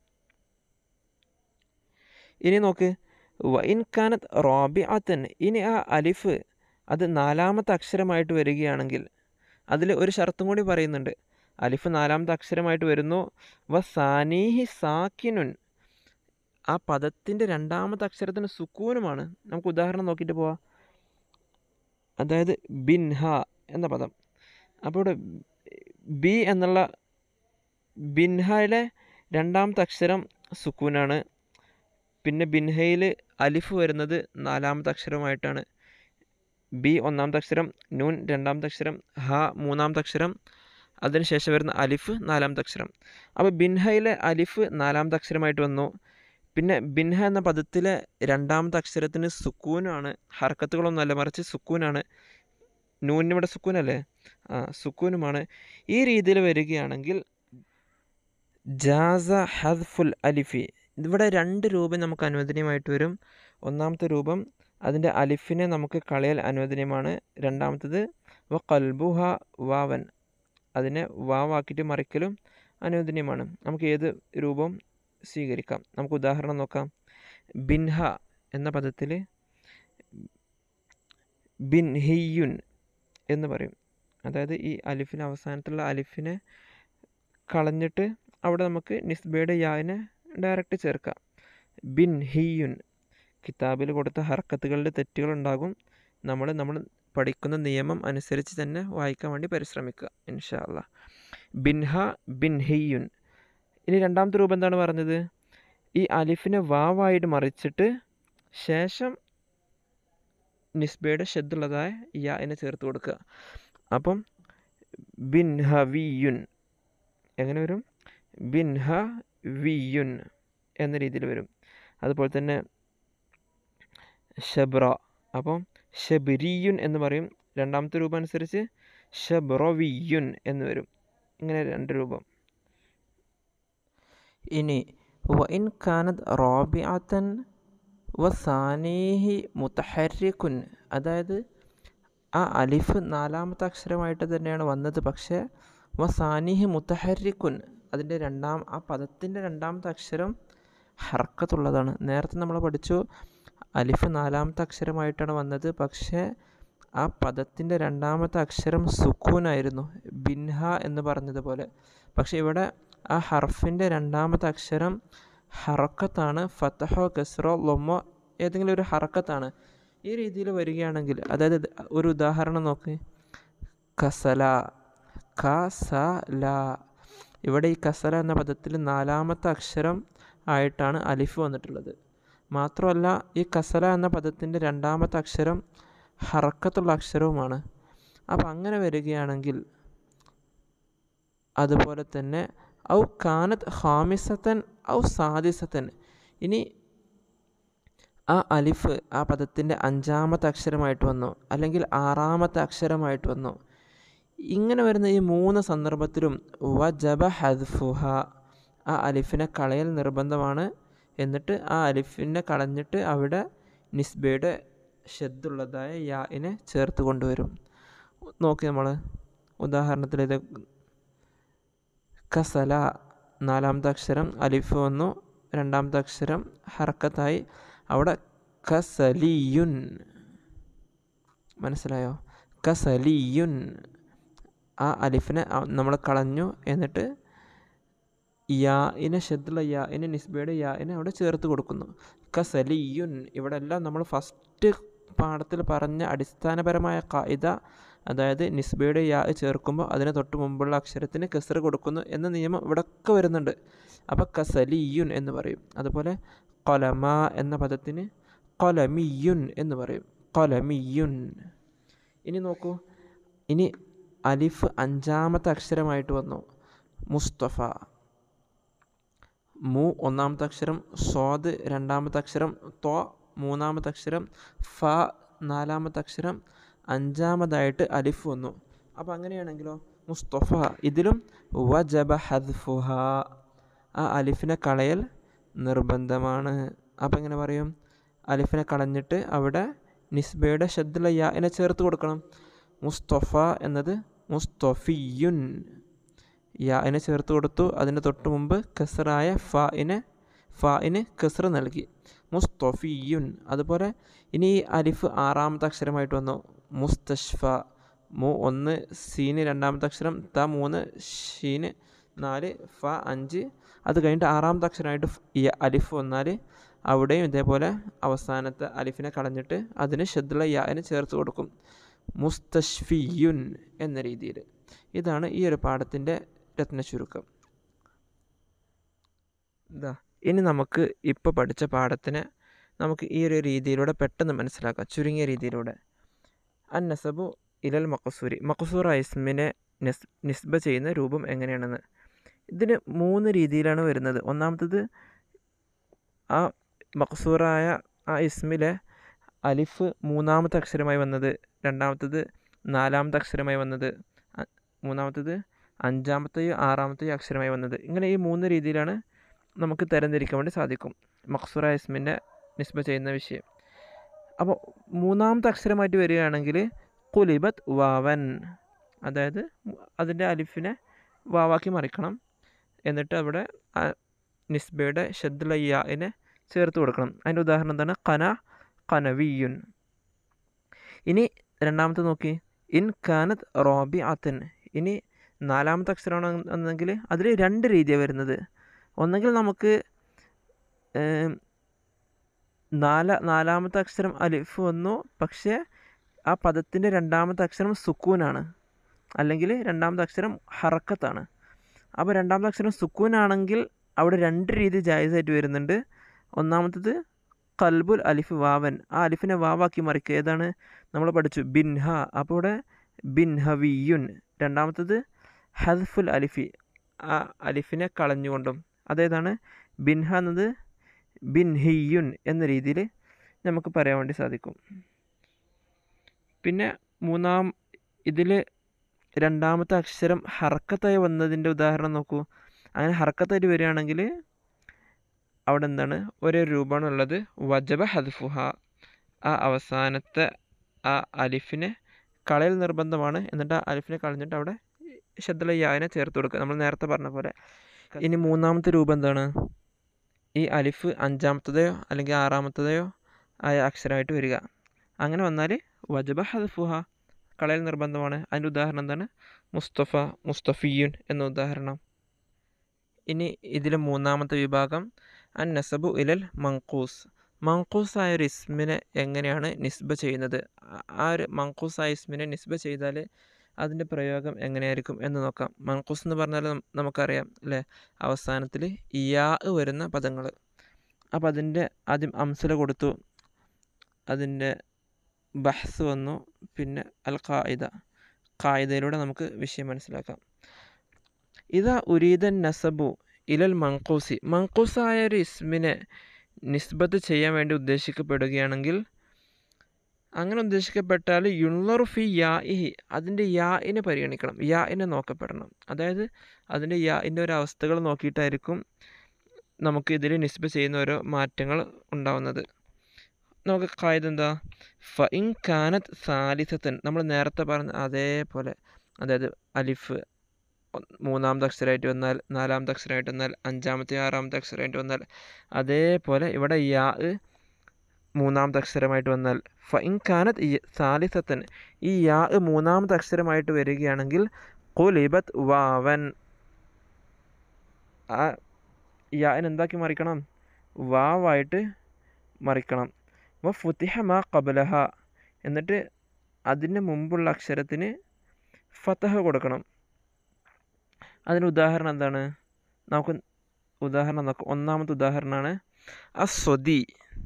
ഇനി നോക്ക്, വഇൻ കാനത്ത് റാബിഅത്തൻ, ഇനി ആ അലിഫ് അത് നാലാമത്തെ അക്ഷരമായിട്ട് വരികയാണെങ്കിൽ അതിൽ ഒരു ഷർത്തും കൂടി പറയുന്നുണ്ട്. അലിഫ് നാലാമത്തെ അക്ഷരമായിട്ട് വരുന്നു. വസാനീഹി സാക്കിനുൻ, ആ പദത്തിൻ്റെ രണ്ടാമത്തെ അക്ഷരത്തിന് സുക്കൂനുമാണ്. നമുക്ക് ഉദാഹരണം നോക്കിയിട്ട് പോവാം. അതായത് ബിൻഹ എന്ന പദം. അപ്പോൾ ഇവിടെ ബി എന്നുള്ള ബിൻഹയിലെ രണ്ടാമത്തെ അക്ഷരം സുക്കൂനാണ്. പിന്നെ ബിൻഹയിൽ അലിഫ് വരുന്നത് നാലാമത്തെ അക്ഷരമായിട്ടാണ്. ബി ഒന്നാമത്തെ അക്ഷരം, നൂൻ രണ്ടാമത്തെ അക്ഷരം, ഹ മൂന്നാമത്തെ അക്ഷരം, അതിനുശേഷം വരുന്ന അലിഫ് നാലാമത്തെ അക്ഷരം. അപ്പോൾ ബിൻഹയിലെ അലിഫ് നാലാമത്തെ അക്ഷരമായിട്ട് വന്നു. പിന്നെ ബിൻഹ എന്ന പദത്തിലെ രണ്ടാമത്തെ അക്ഷരത്തിന് സുക്കൂനാണ്, ഹർക്കത്തുകളൊന്നുമല്ല, മറിച്ച് സുക്കൂനാണ്. നൂനിവിടെ സുക്കൂനല്ലേ? സുക്കൂനുമാണ്. ഈ രീതിയിൽ വരികയാണെങ്കിൽ ജാസ ഹദ്ഫുൽ അലിഫി, ഇവിടെ 2 രൂപം നമുക്ക് അനുവദനീയമായിട്ട് വരും. ഒന്നാമത്തെ രൂപം അതിൻ്റെ അലിഫിനെ നമുക്ക് കളയൽ അനുവദനീയമാണ്. രണ്ടാമത്തത് വ ഖൽബുഹ വാവൻ, അതിനെ വാവാക്കിയിട്ട് മറിക്കലും അനുവദനീയമാണ്. നമുക്ക് ഏത് രൂപവും സ്വീകരിക്കാം. നമുക്ക് ഉദാഹരണം നോക്കാം. ബിൻഹ എന്ന പദത്തിൽ ബിൻഹിയുൻ എന്ന് പറയും. അതായത് ഈ അലിഫിന് അവസാനത്തുള്ള അലിഫിനെ കളഞ്ഞിട്ട് അവിടെ നമുക്ക് നിസ്ബയുടെ യാനെ ഡയറക്റ്റ് ചേർക്കാം. ബിൻഹിയുൻ. കിതാബിൽ കൊടുത്ത ഹർക്കത്തുകളുടെ തെറ്റുകളുണ്ടാകും. നമ്മൾ പഠിക്കുന്ന നിയമം അനുസരിച്ച് തന്നെ വായിക്കാൻ വേണ്ടി പരിശ്രമിക്കുക ഇൻഷാ അല്ലാഹ്. ബിൻഹ ബിൻഹിയുൻ. ഇനി രണ്ടാമത്തെ രൂപം എന്താണ് പറഞ്ഞത്? ഈ അലിഫിനെ വാവായിട്ട് മറിച്ചിട്ട് ശേഷം നിസ്ബയുടെ ഷദ്ദുള്ളതായ യാനെ ചേർത്ത് കൊടുക്കുക. അപ്പം ബിൻഹവിയുൻ എങ്ങനെ വരും? ബിൻഹവിയുൻ എന്ന രീതിയിൽ വരും. അതുപോലെ തന്നെ ഷബ്ര, അപ്പം ഷബ്രിയുൻ എന്ന് പറയും. രണ്ടാമത്തെ രൂപം അനുസരിച്ച് ഷബ്രവിയുൻ എന്ന് വരും. ഇങ്ങനെ 2 രൂപം. ഇനി വഇൻ കാനത് റാബിഅതൻ വസാനീഹി മുതഹർരികുൻ, അതായത് ആ അലിഫ് നാലാമത്തെ അക്ഷരമായിട്ട് തന്നെയാണ് വന്നത്, പക്ഷേ വസാനീഹി മുതഹർരികുൻ, അതിൻ്റെ ആ പദത്തിൻ്റെ രണ്ടാമത്തെ അക്ഷരം ഹർക്കത്തുള്ളതാണ്. നേരത്തെ നമ്മൾ പഠിച്ചു അലിഫ് നാലാമത്തെ അക്ഷരമായിട്ടാണ് വന്നത്, പക്ഷേ ആ പദത്തിൻ്റെ രണ്ടാമത്തെ അക്ഷരം സുക്കൂനായിരുന്നു, ബിൻഹ എന്ന് പറഞ്ഞതുപോലെ. പക്ഷേ ഇവിടെ ആ ഹർഫിൻ്റെ രണ്ടാമത്തെ അക്ഷരം ഹറക്കത്താണ്. ഫതഹോ കസ്റോ ലൊമ്മോ ഏതെങ്കിലും ഒരു ഹറക്കത്താണ്. ഈ രീതിയിൽ വരികയാണെങ്കിൽ, അതായത് ഒരു ഉദാഹരണം നോക്ക്. കസല, കസല. ഇവിടെ ഈ കസല എന്ന പദത്തിൽ നാലാമത്തെ അക്ഷരം ആയിട്ടാണ് അലിഫ് വന്നിട്ടുള്ളത്. മാത്രമല്ല ഈ കസല എന്ന പദത്തിൻ്റെ രണ്ടാമത്തെ അക്ഷരം ഹറക്കത്തുള്ള അക്ഷരവുമാണ്. അപ്പം അങ്ങനെ വരികയാണെങ്കിൽ, അതുപോലെ തന്നെ ഔ കാനത് ഖാമിസത്തൻ ഔ സാദിസത്തൻ, ഇനി ആ അലിഫ് ആ പദത്തിൻ്റെ 5ാമത്തെ അക്ഷരമായിട്ട് വന്നു, അല്ലെങ്കിൽ 6ാമത്തെ അക്ഷരമായിട്ട് വന്നു. ഇങ്ങനെ വരുന്ന ഈ 3 സന്ദർഭത്തിലും വജബ ഹദ്ഫുഹ, ആ അലിഫിനെ കളയൽ നിർബന്ധമാണ്. എന്നിട്ട് ആ അലിഫിനെ കളഞ്ഞിട്ട് അവിടെ നിസ്ബയുടെ ഷദ്ദുള്ളതായ യാനെ ചേർത്ത് കൊണ്ടുവരും. നോക്കി നമ്മൾ ഉദാഹരണത്തിൽ ഇത് കസല, 4ാമത്തെ അക്ഷരം അലിഫ് വന്നു, 2ാമത്തെ അക്ഷരം ഹർക്കത്തായി, അവിടെ കസലിയുൻ. മനസ്സിലായോ? കസലിയുൻ. ആ അലിഫിനെ നമ്മൾ കളഞ്ഞു, എന്നിട്ട് യാനെ ഷദ്ദുള്ള യാനെ നിസ്ബയുടെ യാനെ അവിടെ ചേർത്ത് കൊടുക്കുന്നു. കസലിയുൻ. ഇവിടെ എല്ലാം നമ്മൾ ഫസ്റ്റ് പാഠത്തിൽ പറഞ്ഞ അടിസ്ഥാനപരമായ ഖായിദ, അതായത് നിസ്ബയുടെ യാ ചേർക്കുമ്പോൾ അതിന് തൊട്ട് മുമ്പുള്ള അക്ഷരത്തിന് കസ്ർ കൊടുക്കുന്നു എന്ന നിയമം ഇവിടെ ഒക്കെ വരുന്നുണ്ട്. അപ്പോൾ കസലിയുൻ എന്ന് പറയും. അതുപോലെ ഖലമ എന്ന പദത്തിന് ഖലമിയുൻ എന്ന് പറയും. ഖലമിയുൻ. ഇനി നോക്കൂ, ഇനി അലിഫ് 5ാമത്തെ അക്ഷരമായിട്ട് വന്നു. മുസ്തഫ. മു 1ാമത്തെ അക്ഷരം, സ്വാദ് 2ാമത്തെ അക്ഷരം, ത്വ 3ാമത്തെ അക്ഷരം, ഫ 4ാമത്തെ അക്ഷരം, 5ാമതായിട്ട് അലിഫ് വന്നു. അപ്പോൾ അങ്ങനെയാണെങ്കിലോ മുസ്തഫ, ഇതിലും വജബ ഹദ്ഫുഹ, ആ അലിഫിനെ കളയൽ നിർബന്ധമാണ്. അപ്പോൾ എങ്ങനെ പറയും? അലിഫിനെ കളഞ്ഞിട്ട് അവിടെ നിസ്ബയുടെ ഷദ്ദുള്ള യാനെ ചേർത്ത് കൊടുക്കണം. മുസ്തഫ എന്നത് മുസ്തഫിയുൻ, യാനെ ചേർത്ത് കൊടുത്തു. അതിന് തൊട്ട് മുമ്പ് കസ്റായ ഫായിന് കസ്ർ നൽകി, മുസ്തഫിയുൻ. അതുപോലെ ഇനി ഈ അലിഫ് 6ാമത്തെ അക്ഷരമായിട്ട് വന്നു. മുസ്തഷ്ഫ. മു 1, സീന് 2ാമത്തെ അക്ഷരം, ത 3, ഷീന് 4, ഫ 5. അത് കഴിഞ്ഞിട്ട് 6ാമത്തെ അക്ഷരമായിട്ട് ഈ അലിഫ് വന്നാൽ അവിടെയും ഇതേപോലെ അവസാനത്തെ അലിഫിനെ കളഞ്ഞിട്ട് അതിന് ഷദ്ദുള്ള യാനെ ചേർത്ത് കൊടുക്കും. മുസ്തഷ്ഫിയുൻ എന്ന രീതിയിൽ. ഇതാണ് ഈ ഒരു പാഠത്തിൻ്റെ രത്ന ചുരുക്കം. ഇനി നമുക്ക് ഇപ്പോൾ പഠിച്ച പാഠത്തിന് നമുക്ക് ഈ ഒരു രീതിയിലൂടെ പെട്ടെന്ന് മനസ്സിലാക്കാം, ചുരുങ്ങിയ രീതിയിലൂടെ. അന്നസബു ഇലൽ മഖസൂരി, മഖസൂറായ ഇസ്മിനെ നിസ്ബ ചെയ്യുന്ന രൂപം എങ്ങനെയാണെന്ന്. ഇതിന് 3 രീതിയിലാണ് വരുന്നത്. ഒന്നാമത്തത് ആ മഖസൂറായ ആ ഇസ്മിലെ അലിഫ് 3ാമത്തെ അക്ഷരമായി വന്നത്, രണ്ടാമത്തത് 4ാമത്തെ അക്ഷരമായി വന്നത്, മൂന്നാമത്തത് 5ാമത്തെയോ 6ാമത്തെയോ അക്ഷരമായി വന്നത്. ഇങ്ങനെ ഈ 3 രീതിയിലാണ് നമുക്ക് തരംതിരിക്കാൻ വേണ്ടി സാധിക്കും മഖസൂറായ ഇസ്മിനെ നിസ്ബ ചെയ്യുന്ന വിഷയം. അപ്പോൾ 3ാമത്തെ അക്ഷരമായിട്ട് വരികയാണെങ്കിൽ ഖുലിബത്ത് വാവൻ, അതായത് അതിൻ്റെ അലിഫിനെ വാവാക്കി മറിക്കണം. എന്നിട്ട് അവിടെ നിസ്ബയുടെ ഷദ്ദുൽ യാഇനെ ചേർത്ത് കൊടുക്കണം. അതിൻ്റെ ഉദാഹരണം എന്താണ്? ഖനവിയുൻ. ഇനി രണ്ടാമത്തെ നോക്കി, ഇൻ കാനത്ത് റാബിഅത്തൻ. ഇനി 4ാമത്തെ അക്ഷരമാണ് എന്നെങ്കിൽ അതിൽ 2 രീതിയാണ് വരുന്നത്. ഒന്നെങ്കിൽ നമുക്ക് 4ാമത്തെ അക്ഷരം അലിഫ് വന്നു, പക്ഷേ ആ പദത്തിൻ്റെ 2ാമത്തെ അക്ഷരം സുക്കൂനാണ്, അല്ലെങ്കിൽ 2ാമത്തെ അക്ഷരം ഹറക്കത്താണ്. അപ്പോൾ 2ാമത്തെ അക്ഷരം സുക്കൂനാണെങ്കിൽ അവിടെ 2 രീതി ജായിസായിട്ട് വരുന്നുണ്ട്. ഒന്നാമത്തത് ഖൽബുൽ അലിഫ് വാവൻ, ആ അലിഫിനെ വാവാക്കി മറിക്കുക. ഏതാണ് നമ്മൾ പഠിച്ചു? ബിൻഹ. അപ്പോൾ ഇവിടെ ബിൻഹവിയുൻ. രണ്ടാമത്തത് ഹദ്ഫുൽ അലിഫി, ആ അലിഫിനെ കളഞ്ഞുകൊണ്ടും, അതേതാണ്? ബിൻഹ എന്നത് ബിൻഹിയുൻ എന്ന രീതിയിൽ നമുക്ക് പറയാൻ വേണ്ടി സാധിക്കും. പിന്നെ ഇതിൽ 2ാമത്തെ അക്ഷരം ഹർക്കത്തായി വന്നതിൻ്റെ ഉദാഹരണം നോക്കൂ. അങ്ങനെ ഹർക്കത്തായിട്ട് വരികയാണെങ്കിൽ അവിടെ എന്താണ്? ഒരേ രൂപമാണ് ഉള്ളത്, വജബ ഹദ്ഫുഹ. ആ അവസാനത്തെ ആ അലിഫിനെ കളയൽ നിർബന്ധമാണ്. എന്നിട്ട് ആ അലിഫിനെ കളഞ്ഞിട്ട് അവിടെ ഷദ്ദുൽ യാഇനെ ചേർത്ത് കൊടുക്കുക, നമ്മൾ നേരത്തെ പറഞ്ഞ പോലെ. ഇനി 3ാമത്തെ രൂപം എന്താണ്? ഈ അലിഫ് 5ാമത്തതയോ അല്ലെങ്കിൽ 6ാമത്തതയോ ആയ അക്ഷരമായിട്ട് വരിക. അങ്ങനെ വന്നാൽ വജബ ഹദ്ഫുഹ, കളയൽ നിർബന്ധമാണ്. അതിൻ്റെ ഉദാഹരണം എന്താണ്? മുസ്തഫ, മുസ്തഫിയുൻ എന്ന ഉദാഹരണം. ഇനി ഇതിലെ 3ാമത്തെ വിഭാഗം അന്നസബു ഇലൽ മൻഖൂസ്. മൻഖൂസായ ഒരു ഇസ്മിനെ എങ്ങനെയാണ് നിസ്ബ ചെയ്യുന്നത്? ആ ഒരു മൻഖൂസായ ഇസ്മിനെ നിസ്ബ ചെയ്താൽ അതിൻ്റെ പ്രയോഗം എങ്ങനെയായിരിക്കും എന്ന് നോക്കാം. മൻഖൂസ് എന്ന് പറഞ്ഞാൽ നമുക്കറിയാം അല്ലേ, അവസാനത്തിൽ യാ വരുന്ന പദങ്ങൾ. അപ്പോൾ അതിൻ്റെ ആദ്യം അംസല കൊടുത്തു, അതിൻ്റെ ബഹ്സ് വന്നു, പിന്നെ അൽ ഖായിദയിലൂടെ നമുക്ക് വിഷയം മനസ്സിലാക്കാം. ഇതാ ഉരീദൻ നസബു ഇലൽ മൻഖൂസി, മൻഖൂസായ ഒരു ഇസ്മിനെ നിസ്ബത്ത് ചെയ്യാൻ വേണ്ടി ഉദ്ദേശിക്കപ്പെടുകയാണെങ്കിൽ, അങ്ങനെ ഉദ്ദേശിക്കപ്പെട്ടാൽ യുൻളറു ഫി യാഇഹി, അതിൻ്റെ യാഇനെ പരിഗണിക്കണം, യാഇനെ നോക്കപ്പെടണം. അതായത് അതിൻ്റെ യാഇൻ്റെ ഒരു അവസ്ഥകൾ നോക്കിയിട്ടായിരിക്കും നമുക്ക് ഇതിൽ നിസ്ബ ചെയ്യുന്ന ഓരോ മാറ്റങ്ങൾ ഉണ്ടാവുന്നത്. നമുക്ക് ഖായിദ എന്താ? ഫഇൻ കാനത്ത് സാലിസത്തൻ, നമ്മൾ നേരത്തെ പറഞ്ഞ അതേപോലെ, അതായത് അലിഫ് 3ാമത്തെ അക്ഷരമായിട്ട് വന്നാൽ, 4ാമത്തെ അക്ഷരമായിട്ട് വന്നാൽ, 5ാമത്തെ 6ാമത്തെ അക്ഷരമായിട്ട് വന്നാൽ, അതേപോലെ ഇവിടെ യാ 3ാമത്തെ അക്ഷരമായിട്ട് വന്നാൽ, ഫഇൻ കാനത്ത് സാലിസത്തൻ, ഈ യാ 3ാമത്തെ അക്ഷരമായിട്ട് വരികയാണെങ്കിൽ ഖുലിബത്ത് വാവൻ, ആ യാഇനെ എന്താക്കി മറിക്കണം? വാവായിട്ട് മറിക്കണം. ഫുതിഹ മാ ഖബ്ലഹ, എന്നിട്ട് അതിന് മുമ്പുള്ള അക്ഷരത്തിന് ഫതഹ കൊടുക്കണം. അതിന് ഉദാഹരണം എന്താണ്? നമുക്ക് ഉദാഹരണം നോക്കാം. 1ാമത്തെ ഉദാഹരണമാണ് അസ്വദി.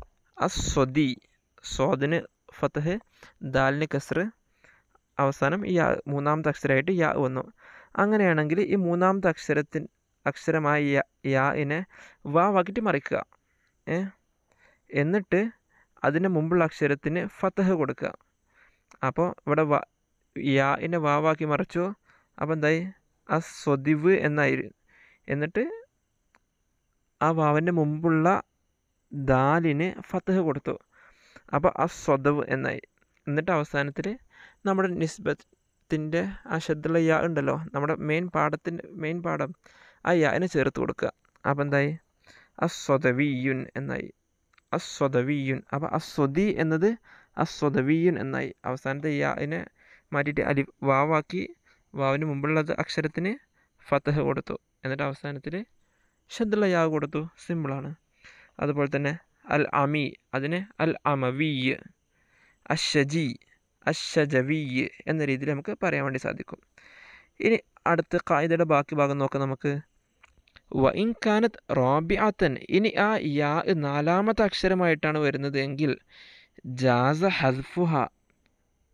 സ്വാദിന് ഫതഹ്, ദാലിന് കസ്ർ, അവസാനം ഈ 3ാമത്തെ അക്ഷരമായിട്ട് യാ വന്നു. അങ്ങനെയാണെങ്കിൽ ഈ 3ാമത്തെ അക്ഷരമായ യാഇനെ വാവാക്കിയിട്ട് മറിക്കുക. എന്നിട്ട് അതിന് മുമ്പുള്ള അക്ഷരത്തിന് ഫതഹ് കൊടുക്കുക. അപ്പോൾ ഇവിടെ യാഇനെ വാവാക്കി മറിച്ചു. അപ്പോൾ എന്തായി? അസ്വദിവ് എന്നായി. എന്നിട്ട് ആ വാവിൻ്റെ മുമ്പുള്ള ദാലിന് ഫതഹ് കൊടുത്തു. അപ്പോൾ അസ്വദവ് എന്നായി. എന്നിട്ട് അവസാനത്തിൽ നമ്മുടെ നിസ്ബത്തിൻ്റെ ആ ഷദ്ദുൽ യാ ഉണ്ടല്ലോ, നമ്മുടെ മെയിൻ പാഠം, ആ യാഇനെ ചേർത്ത് കൊടുക്കുക. അപ്പോൾ എന്തായി? അസ്വദവിയുൻ എന്നായി. അസ്വദവിയുൻ. അപ്പോൾ അസ്വദി എന്നത് അസ്വദവിയുൻ എന്നായി. അവസാനത്തെ യാഇനെ മാറ്റിയിട്ട് വാവാക്കി, വാവിന് മുമ്പുള്ള അക്ഷരത്തിന് ഫതഹ് കൊടുത്തു. എന്നിട്ട് അവസാനത്തിൽ ഷദ്ദുൽ യാ കൊടുത്തു. സിമ്പിളാണ്. അതുപോലെ തന്നെ അൽ അമി, അതിന് അൽ അമവിയ്, അശ്ശജവിയ് എന്ന രീതിയിൽ നമുക്ക് പറയാൻ വേണ്ടി സാധിക്കും. ഇനി അടുത്ത ഖായിദയുടെ ബാക്കി ഭാഗം നോക്കാം നമുക്ക്. വഇൻ കാനത്ത് റാബിഅത്തൻ, ഇനി ആ യാ 4ാമത്തെ അക്ഷരമായിട്ടാണ് വരുന്നത് എങ്കിൽ ജാസ ഹദ്ഫുഹ,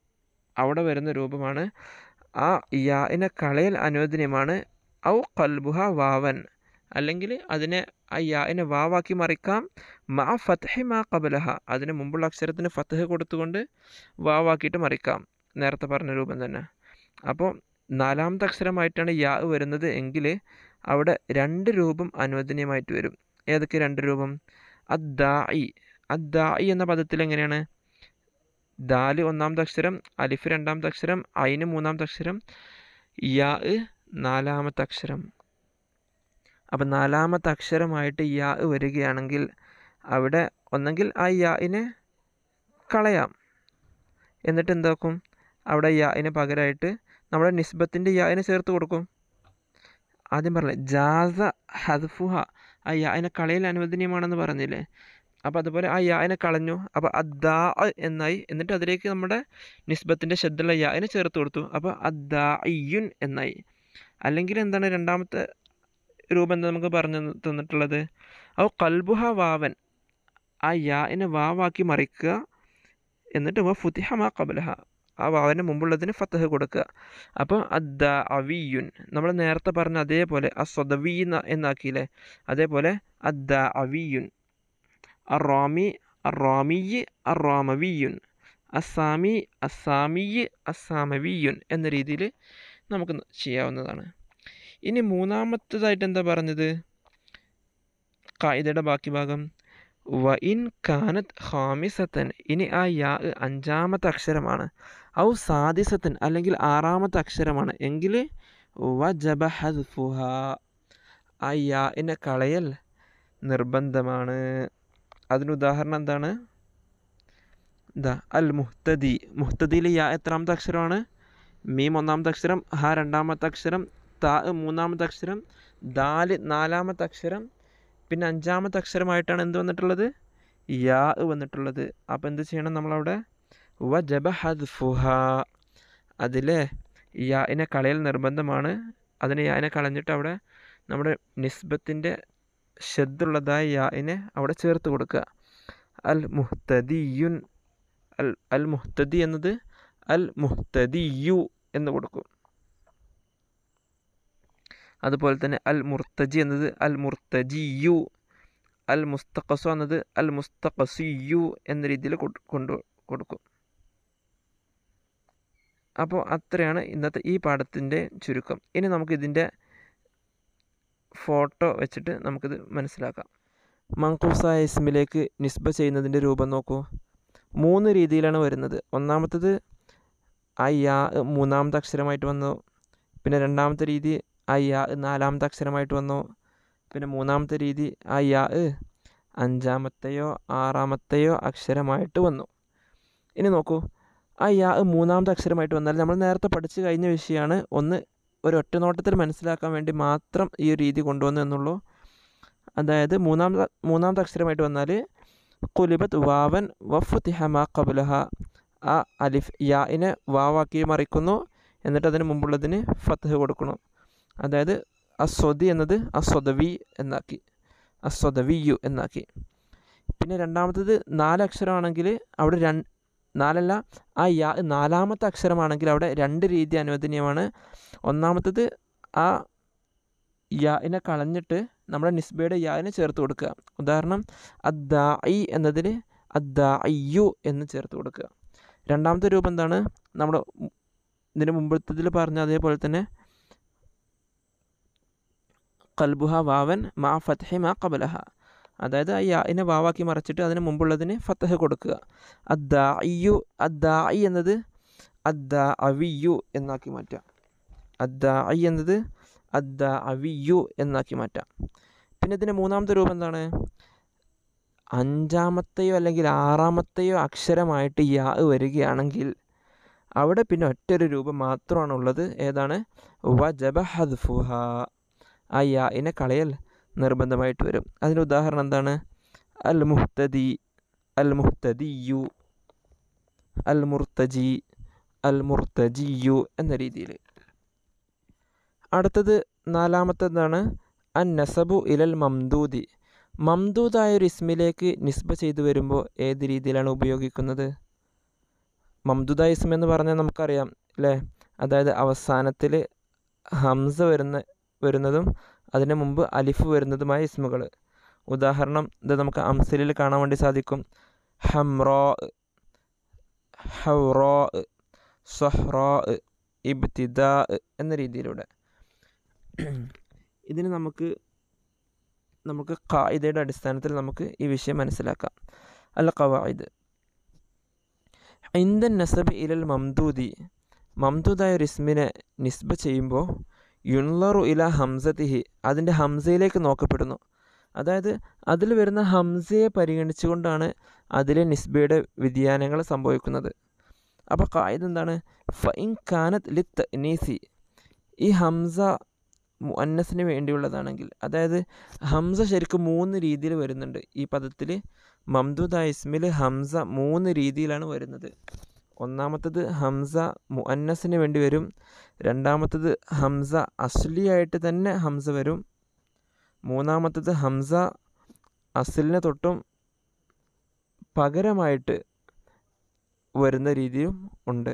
അവിടെ വരുന്ന രൂപമാണ് ആ യാഇനെ കളയൽ അനുവദനീയമാണ്. ഔ ഖൽബുഹ വാവൻ, അല്ലെങ്കിൽ അതിനെ ആ യാഇനെ വാവാക്കി മറിക്കാം. മാ ഫത്ഹി മാ ഖബലഹ, അതിന് മുമ്പുള്ള അക്ഷരത്തിന് ഫത്ഹ് കൊടുത്തുകൊണ്ട് വാവാക്കിയിട്ട് മറിക്കാം. നേരത്തെ പറഞ്ഞ രൂപം തന്നെ. അപ്പോൾ നാലാമത്തെ അക്ഷരമായിട്ടാണ് യാ വരുന്നത് എങ്കിൽ അവിടെ രണ്ട് രൂപം അനുവദനീയമായിട്ട് വരും. ഏതൊക്കെ രണ്ട് രൂപം? അദ്ദാഇ. അദ്ദാഇ എന്ന പദത്തിൽ എങ്ങനെയാണ്? ദാല് ഒന്നാമത്തെ അക്ഷരം, അലിഫ് രണ്ടാമത്തെ അക്ഷരം, ഐന് മൂന്നാമത്തെ അക്ഷരം, യാ നാലാമത്തെ അക്ഷരം. അപ്പം നാലാമത്തെ അക്ഷരമായിട്ട് യാ വരികയാണെങ്കിൽ അവിടെ ഒന്നെങ്കിൽ ആ യാഇനെ കളയാം, എന്നിട്ട് എന്താക്കും? അവിടെ യാഇന് പകരമായിട്ട് നമ്മുടെ നിസ്ബത്തിൻ്റെ യാഇനെ ചേർത്ത് കൊടുക്കും. ആദ്യം പറഞ്ഞില്ലേ ജാസ ഹദ്ഫുഹ, ആ യാഇനെ കളയൽ അനുവദനീയമാണെന്ന് പറഞ്ഞില്ലേ? അപ്പോൾ അതുപോലെ ആ യാഇനെ കളഞ്ഞു, അപ്പോൾ അദ്ദാ എന്നായി. എന്നിട്ട് അതിലേക്ക് നമ്മുടെ നിസ്ബത്തിൻ്റെ ശബ്ദമുള്ള യാഇനെ ചേർത്ത് കൊടുത്തു, അപ്പോൾ അദ്ദാഇയുൻ എന്നായി. അല്ലെങ്കിൽ എന്താണ് രണ്ടാമത്തെ രൂപം എന്താ നമുക്ക് പറഞ്ഞു തന്നിട്ടുള്ളത്? ഔ ഖൽബുഹ വാവൻ, ആ യാഇനെ വാവാക്കി മറിക്കുക, എന്നിട്ട് ഫുതിഹ മാ ഖബലഹ, ആ വാവിന് മുമ്പുള്ളതിന് ഫത്തഹ് കൊടുക്കുക. അപ്പോൾ അദ്ദാഅവിയുൻ, നമ്മൾ നേരത്തെ പറഞ്ഞ അതേപോലെ അസ്വദവി എന്നാക്കിയില്ലേ? അതേപോലെ അദ്ദാഅവിയുൻ. അറാമി അറാമിയ് അറാമവിയുൻ, അസാമി അസാമിയ് അസാമവിയുൻ എന്ന രീതിയിൽ നമുക്ക് ചെയ്യാവുന്നതാണ്. ഇനി മൂന്നാമത്തേതായിട്ട് എന്താ പറഞ്ഞത്? ഖായിദയുടെ ബാക്കി ഭാഗം. വ ഇൻ കാനത് ഖാമിസത്തൻ, ഇനി ആ യാ അഞ്ചാമത്തെ അക്ഷരമാണ്. ഔ സാദിസത്തൻ, അല്ലെങ്കിൽ ആറാമത്തെ അക്ഷരമാണ് എങ്കിൽ വജബ ഹദ്ഫുഹ, ആ യാഇനെ കളയൽ നിർബന്ധമാണ്. അതിനുദാഹരണം എന്താണ്? അൽ മുഹ്തദി. മുഹ്തദിയിൽ യാ എത്രാമത്തെ അക്ഷരമാണ്? മീം ഒന്നാമത്തെ അക്ഷരം, ഹ രണ്ടാമത്തെ അക്ഷരം, താ മൂന്നാമത്തെ അക്ഷരം, ദാല് നാലാമത്തെ അക്ഷരം, പിന്നെ അഞ്ചാമത്തെ അക്ഷരമായിട്ടാണ് എന്ത് വന്നിട്ടുള്ളത്? യാ വന്നിട്ടുള്ളത്. അപ്പോൾ എന്ത് ചെയ്യണം നമ്മളവിടെ? വജബ ഹദ്ഫുഹ, അതിലെ യാഇനെ കളയൽ നിർബന്ധമാണ്. അതിന് യാഇനെ കളഞ്ഞിട്ട് അവിടെ നമ്മുടെ നിസ്ബത്തിൻ്റെ ഷദ്ദുള്ളതായ യാഇനെ അവിടെ ചേർത്ത് കൊടുക്കുക. അൽ മുഹ്തദിയുൻ, അൽ മുഹ്തദി എന്നത് അൽ മുഹ്തദിയു എന്ന് കൊടുക്കും. അതുപോലെ തന്നെ അൽ മുർത്തജി എന്നത് അൽ മുർത്തജിയു, അൽ മുസ്തഖസു എന്നത് അൽ മുസ്തഖസിയു എന്ന രീതിയിൽ കൊടുക്കും. അപ്പോൾ അത്രയാണ് ഇന്നത്തെ ഈ പാഠത്തിൻ്റെ ചുരുക്കം. ഇനി നമുക്കിതിൻ്റെ ഫോട്ടോ വെച്ചിട്ട് നമുക്കിത് മനസ്സിലാക്കാം. മൻഖൂസായ ഇസ്മിലേക്ക് നിസ്ബ ചെയ്യുന്നതിൻ്റെ രൂപം നോക്കൂ. 3 രീതിയിലാണ് വരുന്നത്. ഒന്നാമത്തത് ആ യാ മൂന്നാമത്തെ അക്ഷരമായിട്ട് വന്നു. പിന്നെ രണ്ടാമത്തെ രീതി ആ യാ നാലാമത്തെ അക്ഷരമായിട്ട് വന്നു. പിന്നെ മൂന്നാമത്തെ രീതി ആ യാ അഞ്ചാമത്തെയോ ആറാമത്തെയോ അക്ഷരമായിട്ട് വന്നു. ഇനി നോക്കൂ, ആ യാ മൂന്നാമത്തെ അക്ഷരമായിട്ട് വന്നാൽ നമ്മൾ നേരത്തെ പഠിച്ചു കഴിഞ്ഞ വിഷയമാണ്. ഒന്ന് ഒരു ഒറ്റ നോട്ടത്തിൽ മനസ്സിലാക്കാൻ വേണ്ടി മാത്രം ഈ ഒരു രീതി കൊണ്ടുവന്നു എന്നുള്ളൂ. അതായത് മൂന്നാമത്തെ അക്ഷരമായിട്ട് വന്നാൽ ഖുലിബത്ത് വാവൻ വഫുതിഹ മാ ഖബലഹ, ആ അലിഫ് യാഇനെ വാവാക്കി മറിക്കുന്നു, എന്നിട്ട് അതിന് മുമ്പുള്ളതിന് ഫത്ഹ് കൊടുക്കണം. അതായത് അസ്വദി എന്നത് അസ്വദവി എന്നാക്കി, അസ്വദവിയു എന്നാക്കി. പിന്നെ രണ്ടാമത്തത് 4 അക്ഷരമാണെങ്കിൽ അവിടെ നാലല്ല, ആ യാ നാലാമത്തെ അക്ഷരമാണെങ്കിൽ അവിടെ 2 രീതി അനുവദനീയമാണ്. ഒന്നാമത്തത് ആ യാഇനെ കളഞ്ഞിട്ട് നമ്മുടെ നിസ്ബയുടെ യാഇനെ ചേർത്ത് കൊടുക്കുക. ഉദാഹരണം അദ്ദാഇ എന്നതിന് അദ്ദാഇയു എന്ന് ചേർത്ത് കൊടുക്കുക. രണ്ടാമത്തെ രൂപം എന്താണ്? നമ്മുടെ ഇതിന് മുമ്പത്തതിൽ പറഞ്ഞ അതേപോലെ തന്നെ ഖൽബുഹ വാവൻ മാ ഫത്ഹി മാ ഖബലഹ, അതായത് ആ യാഇനെ വാവാക്കി മറച്ചിട്ട് അതിന് മുമ്പുള്ളതിന് ഫത്ഹ് കൊടുക്കുക. അദ്ദാഇ എന്നത് അദ്ദാഅവിയു എന്നാക്കി മാറ്റാം. അദ്ദാഇ എന്നത് അദ്ദാഅവിയു എന്നാക്കി മാറ്റാം. പിന്നെ ഇതിൻ്റെ മൂന്നാമത്തെ രൂപം എന്താണ്? അഞ്ചാമത്തെയോ അല്ലെങ്കിൽ ആറാമത്തെയോ അക്ഷരമായിട്ട് യാ വരികയാണെങ്കിൽ അവിടെ പിന്നെ ഒറ്റൊരു രൂപം മാത്രമാണ് ഉള്ളത്. ഏതാണ്? വജബ ഹദ്ഫുഹ, ആ യാഇനെ കളയൽ നിർബന്ധമായിട്ട് വരും. അതിന് ഉദാഹരണം എന്താണ്? അൽ മുഹ്തദി, അൽ മുഹ്തദിയു, അൽ മുർത്തജി, അൽ മുർത്തജിയു എന്ന രീതിയിൽ. അടുത്തത് നാലാമത്തേതാണ് അൻ നസബു ഇലൽ മംദൂദി. മംദൂദായ ഒരു ഇസ്മിലേക്ക് നിസ്ബ ചെയ്തു വരുമ്പോൾ ഏത് രീതിയിലാണ് ഉപയോഗിക്കുന്നത്? മംദൂദായ ഇസ്മ എന്ന് പറഞ്ഞാൽ നമുക്കറിയാം അല്ലേ, അതായത് അവസാനത്തിൽ ഹംസ വരുന്നതും അതിന് മുമ്പ് അലിഫ് വരുന്നതുമായ ഇസ്മുകൾ. ഉദാഹരണം ഇത് നമുക്ക് അംസലിൽ കാണാൻ വേണ്ടി സാധിക്കും. ഹംറോ, ഹൗറോ, സഹ്റോ, ഇബ്തിദാ എന്ന രീതിയിലൂടെ. ഇതിന് നമുക്ക് ഖായിദയുടെ അടിസ്ഥാനത്തിൽ നമുക്ക് ഈ വിഷയം മനസ്സിലാക്കാം. അൽ ഖവായിദ്. ഇൻദ നസബ് ഇലൽ മംദൂദി, മംദൂദായ ഒരു ഇസ്മിനെ നിസ്ബ ചെയ്യുമ്പോൾ യുൻലറു ഇല ഹംസത്തിഹി, അതിൻ്റെ ഹംസയിലേക്ക് നോക്കപ്പെടുന്നു. അതായത് അതിൽ വരുന്ന ഹംസയെ പരിഗണിച്ചുകൊണ്ടാണ് അതിലെ നിസ്ബയുടെ വ്യതിയാനങ്ങൾ സംഭവിക്കുന്നത്. അപ്പോൾ ഖായിദ എന്താണ്? ഫഇൻ കാനത്ത് ലിത്ത് നീസി, ഈ ഹംസ മുഅന്നസിന് വേണ്ടിയുള്ളതാണെങ്കിൽ, അതായത് ഹംസ ശരിക്കും 3 രീതിയിൽ വരുന്നുണ്ട് ഈ പദത്തിൽ. മംദൂദായ ഇസ്മിൽ ഹംസ 3 രീതിയിലാണ് വരുന്നത്. ഒന്നാമത്തത് ഹംസ മുഅന്നസിന് വേണ്ടി വരും. രണ്ടാമത്തത് ഹംസ അസ്ലിയായിട്ട് തന്നെ ഹംസ വരും. മൂന്നാമത്തത് ഹംസ അസ്ലിനെ തൊട്ടും പകരമായിട്ട് വരുന്ന രീതിയും ഉണ്ട്.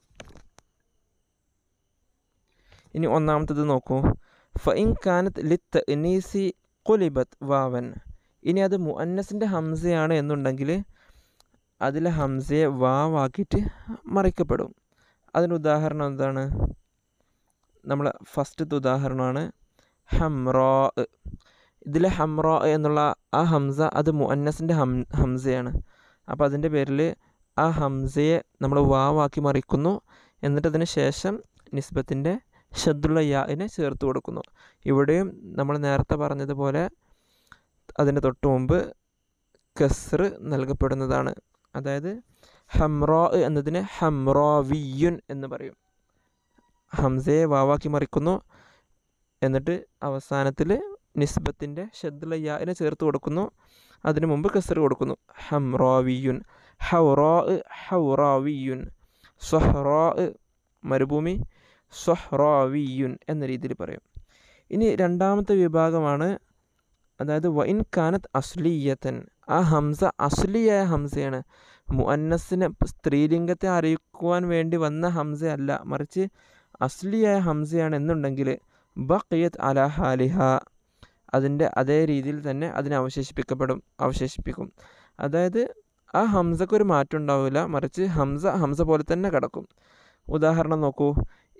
ഇനി ഒന്നാമത്തത് നോക്കൂ. ഫഇൻ കാനത്ത് ലിത്ത് ഇനീസി ഖുലിബത്ത് വാവൻ, ഇനി അത് മുഅന്നസിൻ്റെ ഹംസയാണ് എന്നുണ്ടെങ്കിൽ അതിലെ ഹംസയെ വാവാക്കിയിട്ട് മറിക്കപ്പെടും. അതിന് ഉദാഹരണം എന്താണ്? നമ്മൾ ഫസ്റ്റത്തെ ഉദാഹരണമാണ് ഹംറോ. ഇതിലെ ഹംറോ എന്നുള്ള ആ ഹംസ അത് മുഅന്നസിൻ്റെ ഹംസയാണ്. അപ്പോൾ അതിൻ്റെ പേരിൽ ആ ഹംസയെ നമ്മൾ വാവാക്കി മറിക്കുന്നു. എന്നിട്ട് അതിന് ശേഷം നിസ്ബത്തിൻ്റെ ഷദ്ദുള്ള യാഇനെ ചേർത്ത് കൊടുക്കുന്നു. ഇവിടെയും നമ്മൾ നേരത്തെ പറഞ്ഞതുപോലെ അതിന് തൊട്ട് മുമ്പ് കസ്ർ നൽകപ്പെടുന്നതാണ്. അതായത് ഹംറോ എന്നതിന് ഹംറോവിയുൻ എന്ന് പറയും. ഹംസയെ വാവാക്കി മറിക്കുന്നു, എന്നിട്ട് അവസാനത്തിൽ നിസ്ബത്തിൻ്റെ ഷദ്ദുള്ള യാഇനെ ചേർത്ത് കൊടുക്കുന്നു. അതിനു മുമ്പ് കസ്ർ കൊടുക്കുന്നു. ഹംറോവിയുൻ, ഹൗറോ ഹൗറാവിയുൻ, സഹ്റോ മരുഭൂമി, സഹ്റാവിയുൻ എന്ന രീതിയിൽ പറയും. ഇനി രണ്ടാമത്തെ വിഭാഗമാണ്, അതായത് വഇൻ കാനത്ത് അസ്ലിയത്തൻ, ആ ഹംസ അസ്ലിയായ ഹംസയാണ്. മുഅന്നസിനെ സ്ത്രീലിംഗത്തെ അറിയിക്കുവാൻ വേണ്ടി വന്ന ഹംസ അല്ല, മറിച്ച് അസ്ലിയായ ഹംസയാണ് എന്നുണ്ടെങ്കിൽ ബഖിയത് അലാ ഹാലിഹ, അതിൻ്റെ അതേ രീതിയിൽ തന്നെ അതിനെ അവശേഷിപ്പിക്കും. അതായത് ആ ഹംസക്കൊരു മാറ്റം ഉണ്ടാവില്ല, മറിച്ച് ഹംസ പോലെ തന്നെ കിടക്കും. ഉദാഹരണം നോക്കൂ.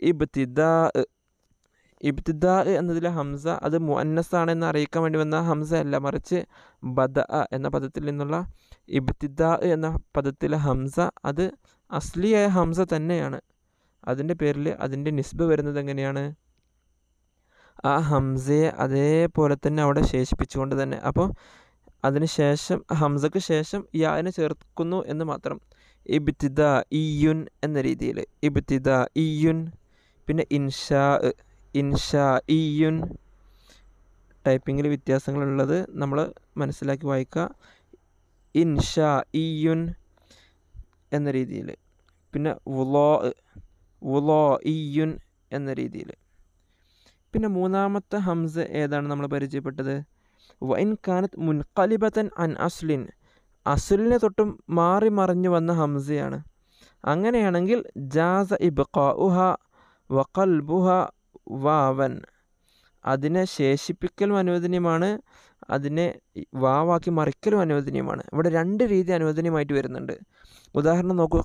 ഇബ്തിദാ എന്നതിലെ ഹംസ അത് മുഅന്നസാണെന്ന് അറിയിക്കാൻ വേണ്ടി വന്ന ഹംസ അല്ല, മറിച്ച് ബദഅ എന്ന പദത്തിൽ നിന്നുള്ള ഇബ്തിദാ എന്ന പദത്തിലെ ഹംസ അത് അസ്ലിയായ ഹംസ തന്നെയാണ്. അതിൻ്റെ പേരിൽ അതിൻ്റെ നിസ്ബ് വരുന്നത് എങ്ങനെയാണ്? ആ ഹംസയെ അതേപോലെ തന്നെ അവിടെ ശേഷിപ്പിച്ചുകൊണ്ട് തന്നെ. അപ്പോൾ അതിന് ശേഷം ഹംസക്ക് ശേഷം യാനെ ചേർക്കുന്നു എന്ന് മാത്രം. ഇബ്തിദാ ഇയുൻ എന്ന രീതിയിൽ ഇബ്തിദാ ഇയുൻ. പിന്നെ ഇൻഷാ ഇയുൻ. ടൈപ്പിങ്ങിൽ വ്യത്യാസങ്ങളുള്ളത് നമ്മൾ മനസ്സിലാക്കി വായിക്കുക. ഇൻഷാ ഇയുൻ എന്ന രീതിയിൽ. പിന്നെ വുളോ ഇയുൻ എന്ന രീതിയിൽ. പിന്നെ മൂന്നാമത്തെ ഹംസ ഏതാണ് നമ്മൾ പരിചയപ്പെട്ടത്? വഇൻ കാനത്ത് മുൻഖലിബതൻ അൻ അസ്ലിൻ, അസ്ലിനെ തൊട്ടും മാറി മറിഞ്ഞു വന്ന ഹംസയാണ്. അങ്ങനെയാണെങ്കിൽ ജാസ ഇബ്ഖാഉഹ വഖൽബുഹ വാവൻ, അതിനെ ശേഷിപ്പിക്കലും അനുവദനീയമാണ്, അതിനെ വാവാക്കി മറിക്കലും അനുവദനീയമാണ്. ഇവിടെ 2 രീതി അനുവദനീയമായിട്ട് വരുന്നുണ്ട്. ഉദാഹരണം നോക്കൂ.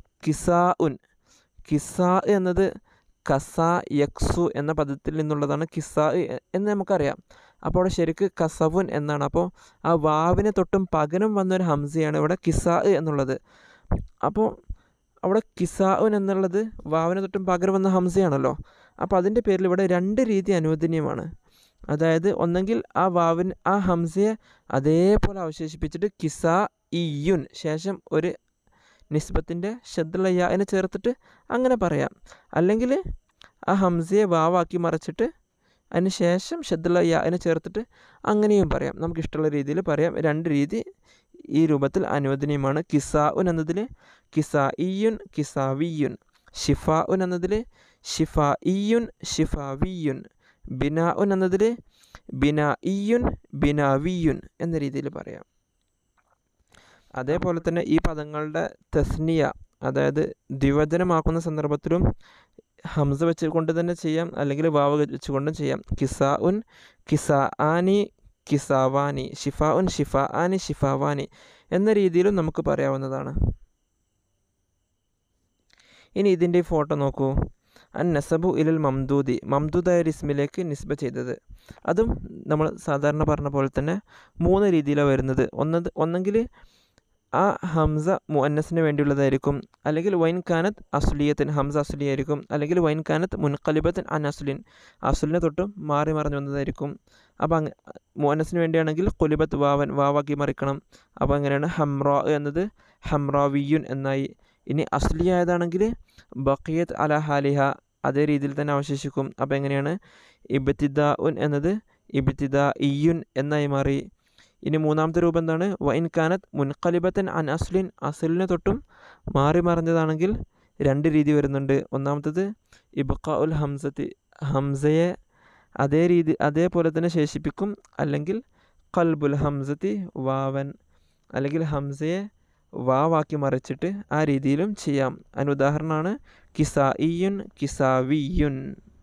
കിസാ എന്നത് കസാ യക്സു എന്ന പദത്തിൽ നിന്നുള്ളതാണ് കിസാ എന്ന് നമുക്കറിയാം. അപ്പോൾ അവിടെ ശരിക്ക് കസവുൻ എന്നാണ്. അപ്പോൾ ആ വാവിനെ തൊട്ടും പകരം വന്നൊരു ഹംസയാണ് ഇവിടെ കിസാ എന്നുള്ളത്. അപ്പോൾ അവിടെ കിസാഉൻ എന്നുള്ളത് വാവിനെ തൊട്ടും പകരം വന്ന ഹംസയാണല്ലോ. അപ്പോൾ അതിൻ്റെ പേരിൽ ഇവിടെ 2 രീതി അനുവദനീയമാണ്. അതായത് ഒന്നെങ്കിൽ ആ ഹംസയെ അതേപോലെ അവശേഷിപ്പിച്ചിട്ട് കിസാ ഇയുൻ ശേഷം ഒരു നിസ്ബത്തിൻ്റെ ഷദ്ദുള്ള യാനെ ചേർത്തിട്ട് അങ്ങനെ പറയാം. അല്ലെങ്കിൽ ആ ഹംസയെ വാവാക്കി മറിച്ചിട്ട് അതിന് ശേഷം ഷദ്ദുള്ള യാനെ ചേർത്തിട്ട് അങ്ങനെയും പറയാം. നമുക്കിഷ്ടമുള്ള രീതിയിൽ പറയാം. 2 രീതി ഈ രൂപത്തിൽ അനുവദനീയമാണ്. കിസാഉൻ എന്നതിൽ കിസാ ഇയുൻ കിസാവിയുൻ, ഷിഫാഉൻ എന്നതിൽ ഷിഫാ ഇയുൻ ഷിഫാവിയുൻ, ബിനാഉൻ എന്നതിൽ ബിനാ ഇയുൻ ബിനാവിയുൻ എന്ന രീതിയിൽ പറയാം. അതേപോലെ തന്നെ ഈ പദങ്ങളുടെ തസ്നിയ അതായത് ദ്വിവചനമാക്കുന്ന സന്ദർഭത്തിലും ഹംസ വെച്ചുകൊണ്ട് തന്നെ ചെയ്യാം, അല്ലെങ്കിൽ വാവ് വെച്ചുകൊണ്ടും ചെയ്യാം. കിസാ ഉൻ കിസാ ആനി കിസാവാനി, ഷിഫാ ഉൻ ഷിഫാ ആനി ഷിഫാവാനി എന്ന രീതിയിലും നമുക്ക് പറയാവുന്നതാണ്. ഇനി ഇതിൻ്റെ ഫോട്ടോ നോക്കൂ. അൻ നസബു ഇലൽ മംദൂദി, മംദൂദായ ഒരു ഇസ്മിലേക്ക് നിസ്ബ ചെയ്തത്. അതും നമ്മൾ സാധാരണ പറഞ്ഞ പോലെ തന്നെ 3 രീതിയിലാണ് വരുന്നത്. ഒന്നെങ്കിൽ ആ ഹംസ മുഅന്നസിന് വേണ്ടിയുള്ളതായിരിക്കും, അല്ലെങ്കിൽ വൈൻ കാനത്ത് അസ്ലിയത്തിൻ, ഹംസ അസ്ലിയായിരിക്കും, അല്ലെങ്കിൽ വൈൻ കാനത്ത് മുൻഖലിബത്തിൻ അൻ അസ്ലിൻ, അസ്ലിനെ തൊട്ടും മാറി മറിഞ്ഞു വന്നതായിരിക്കും. അപ്പോൾ മുഅന്നസിന് വേണ്ടിയാണെങ്കിൽ ഖുലിബത്ത് വാവൻ, വാവാക്കി മറിക്കണം. അപ്പോൾ അങ്ങനെയാണ് ഹംറാ എന്നത് ഹംറാവിയുൻ എന്നായി. ഇനി അസ്ലിയായതാണെങ്കിൽ ബഖിയത്ത് അല ഹാലിഹ, അതേ രീതിയിൽ തന്നെ അവശേഷിക്കും. അപ്പോൾ എങ്ങനെയാണ് ഇബ്തിദാ ഉൻ എന്നത് ഇബ്തിദാ ഇയുൻ എന്നായി മാറി. ഇനി മൂന്നാമത്തെ രൂപം എന്താണ്? വൈൻ കാനത്ത് മുൻഖലിബത്തൻ അൻ അസ്ലിൻ, അസ്ലിനെ തൊട്ടും മാറി മറിഞ്ഞതാണെങ്കിൽ 2 രീതി വരുന്നുണ്ട്. ഒന്നാമത്തത് ഇബ്ഖാ ഉൽ ഹംസത്തി, ഹംസയെ അതേപോലെ തന്നെ ശേഷിപ്പിക്കും, അല്ലെങ്കിൽ ഖൽബുൽ ഹംസത്തി വാവൻ, അല്ലെങ്കിൽ ഹംസയെ വാവാക്കി മറിച്ചിട്ട് ആ രീതിയിലും ചെയ്യാം. അതിന് ഉദാഹരണമാണ് കിസായിയുൻ കിസാവിയുൻ.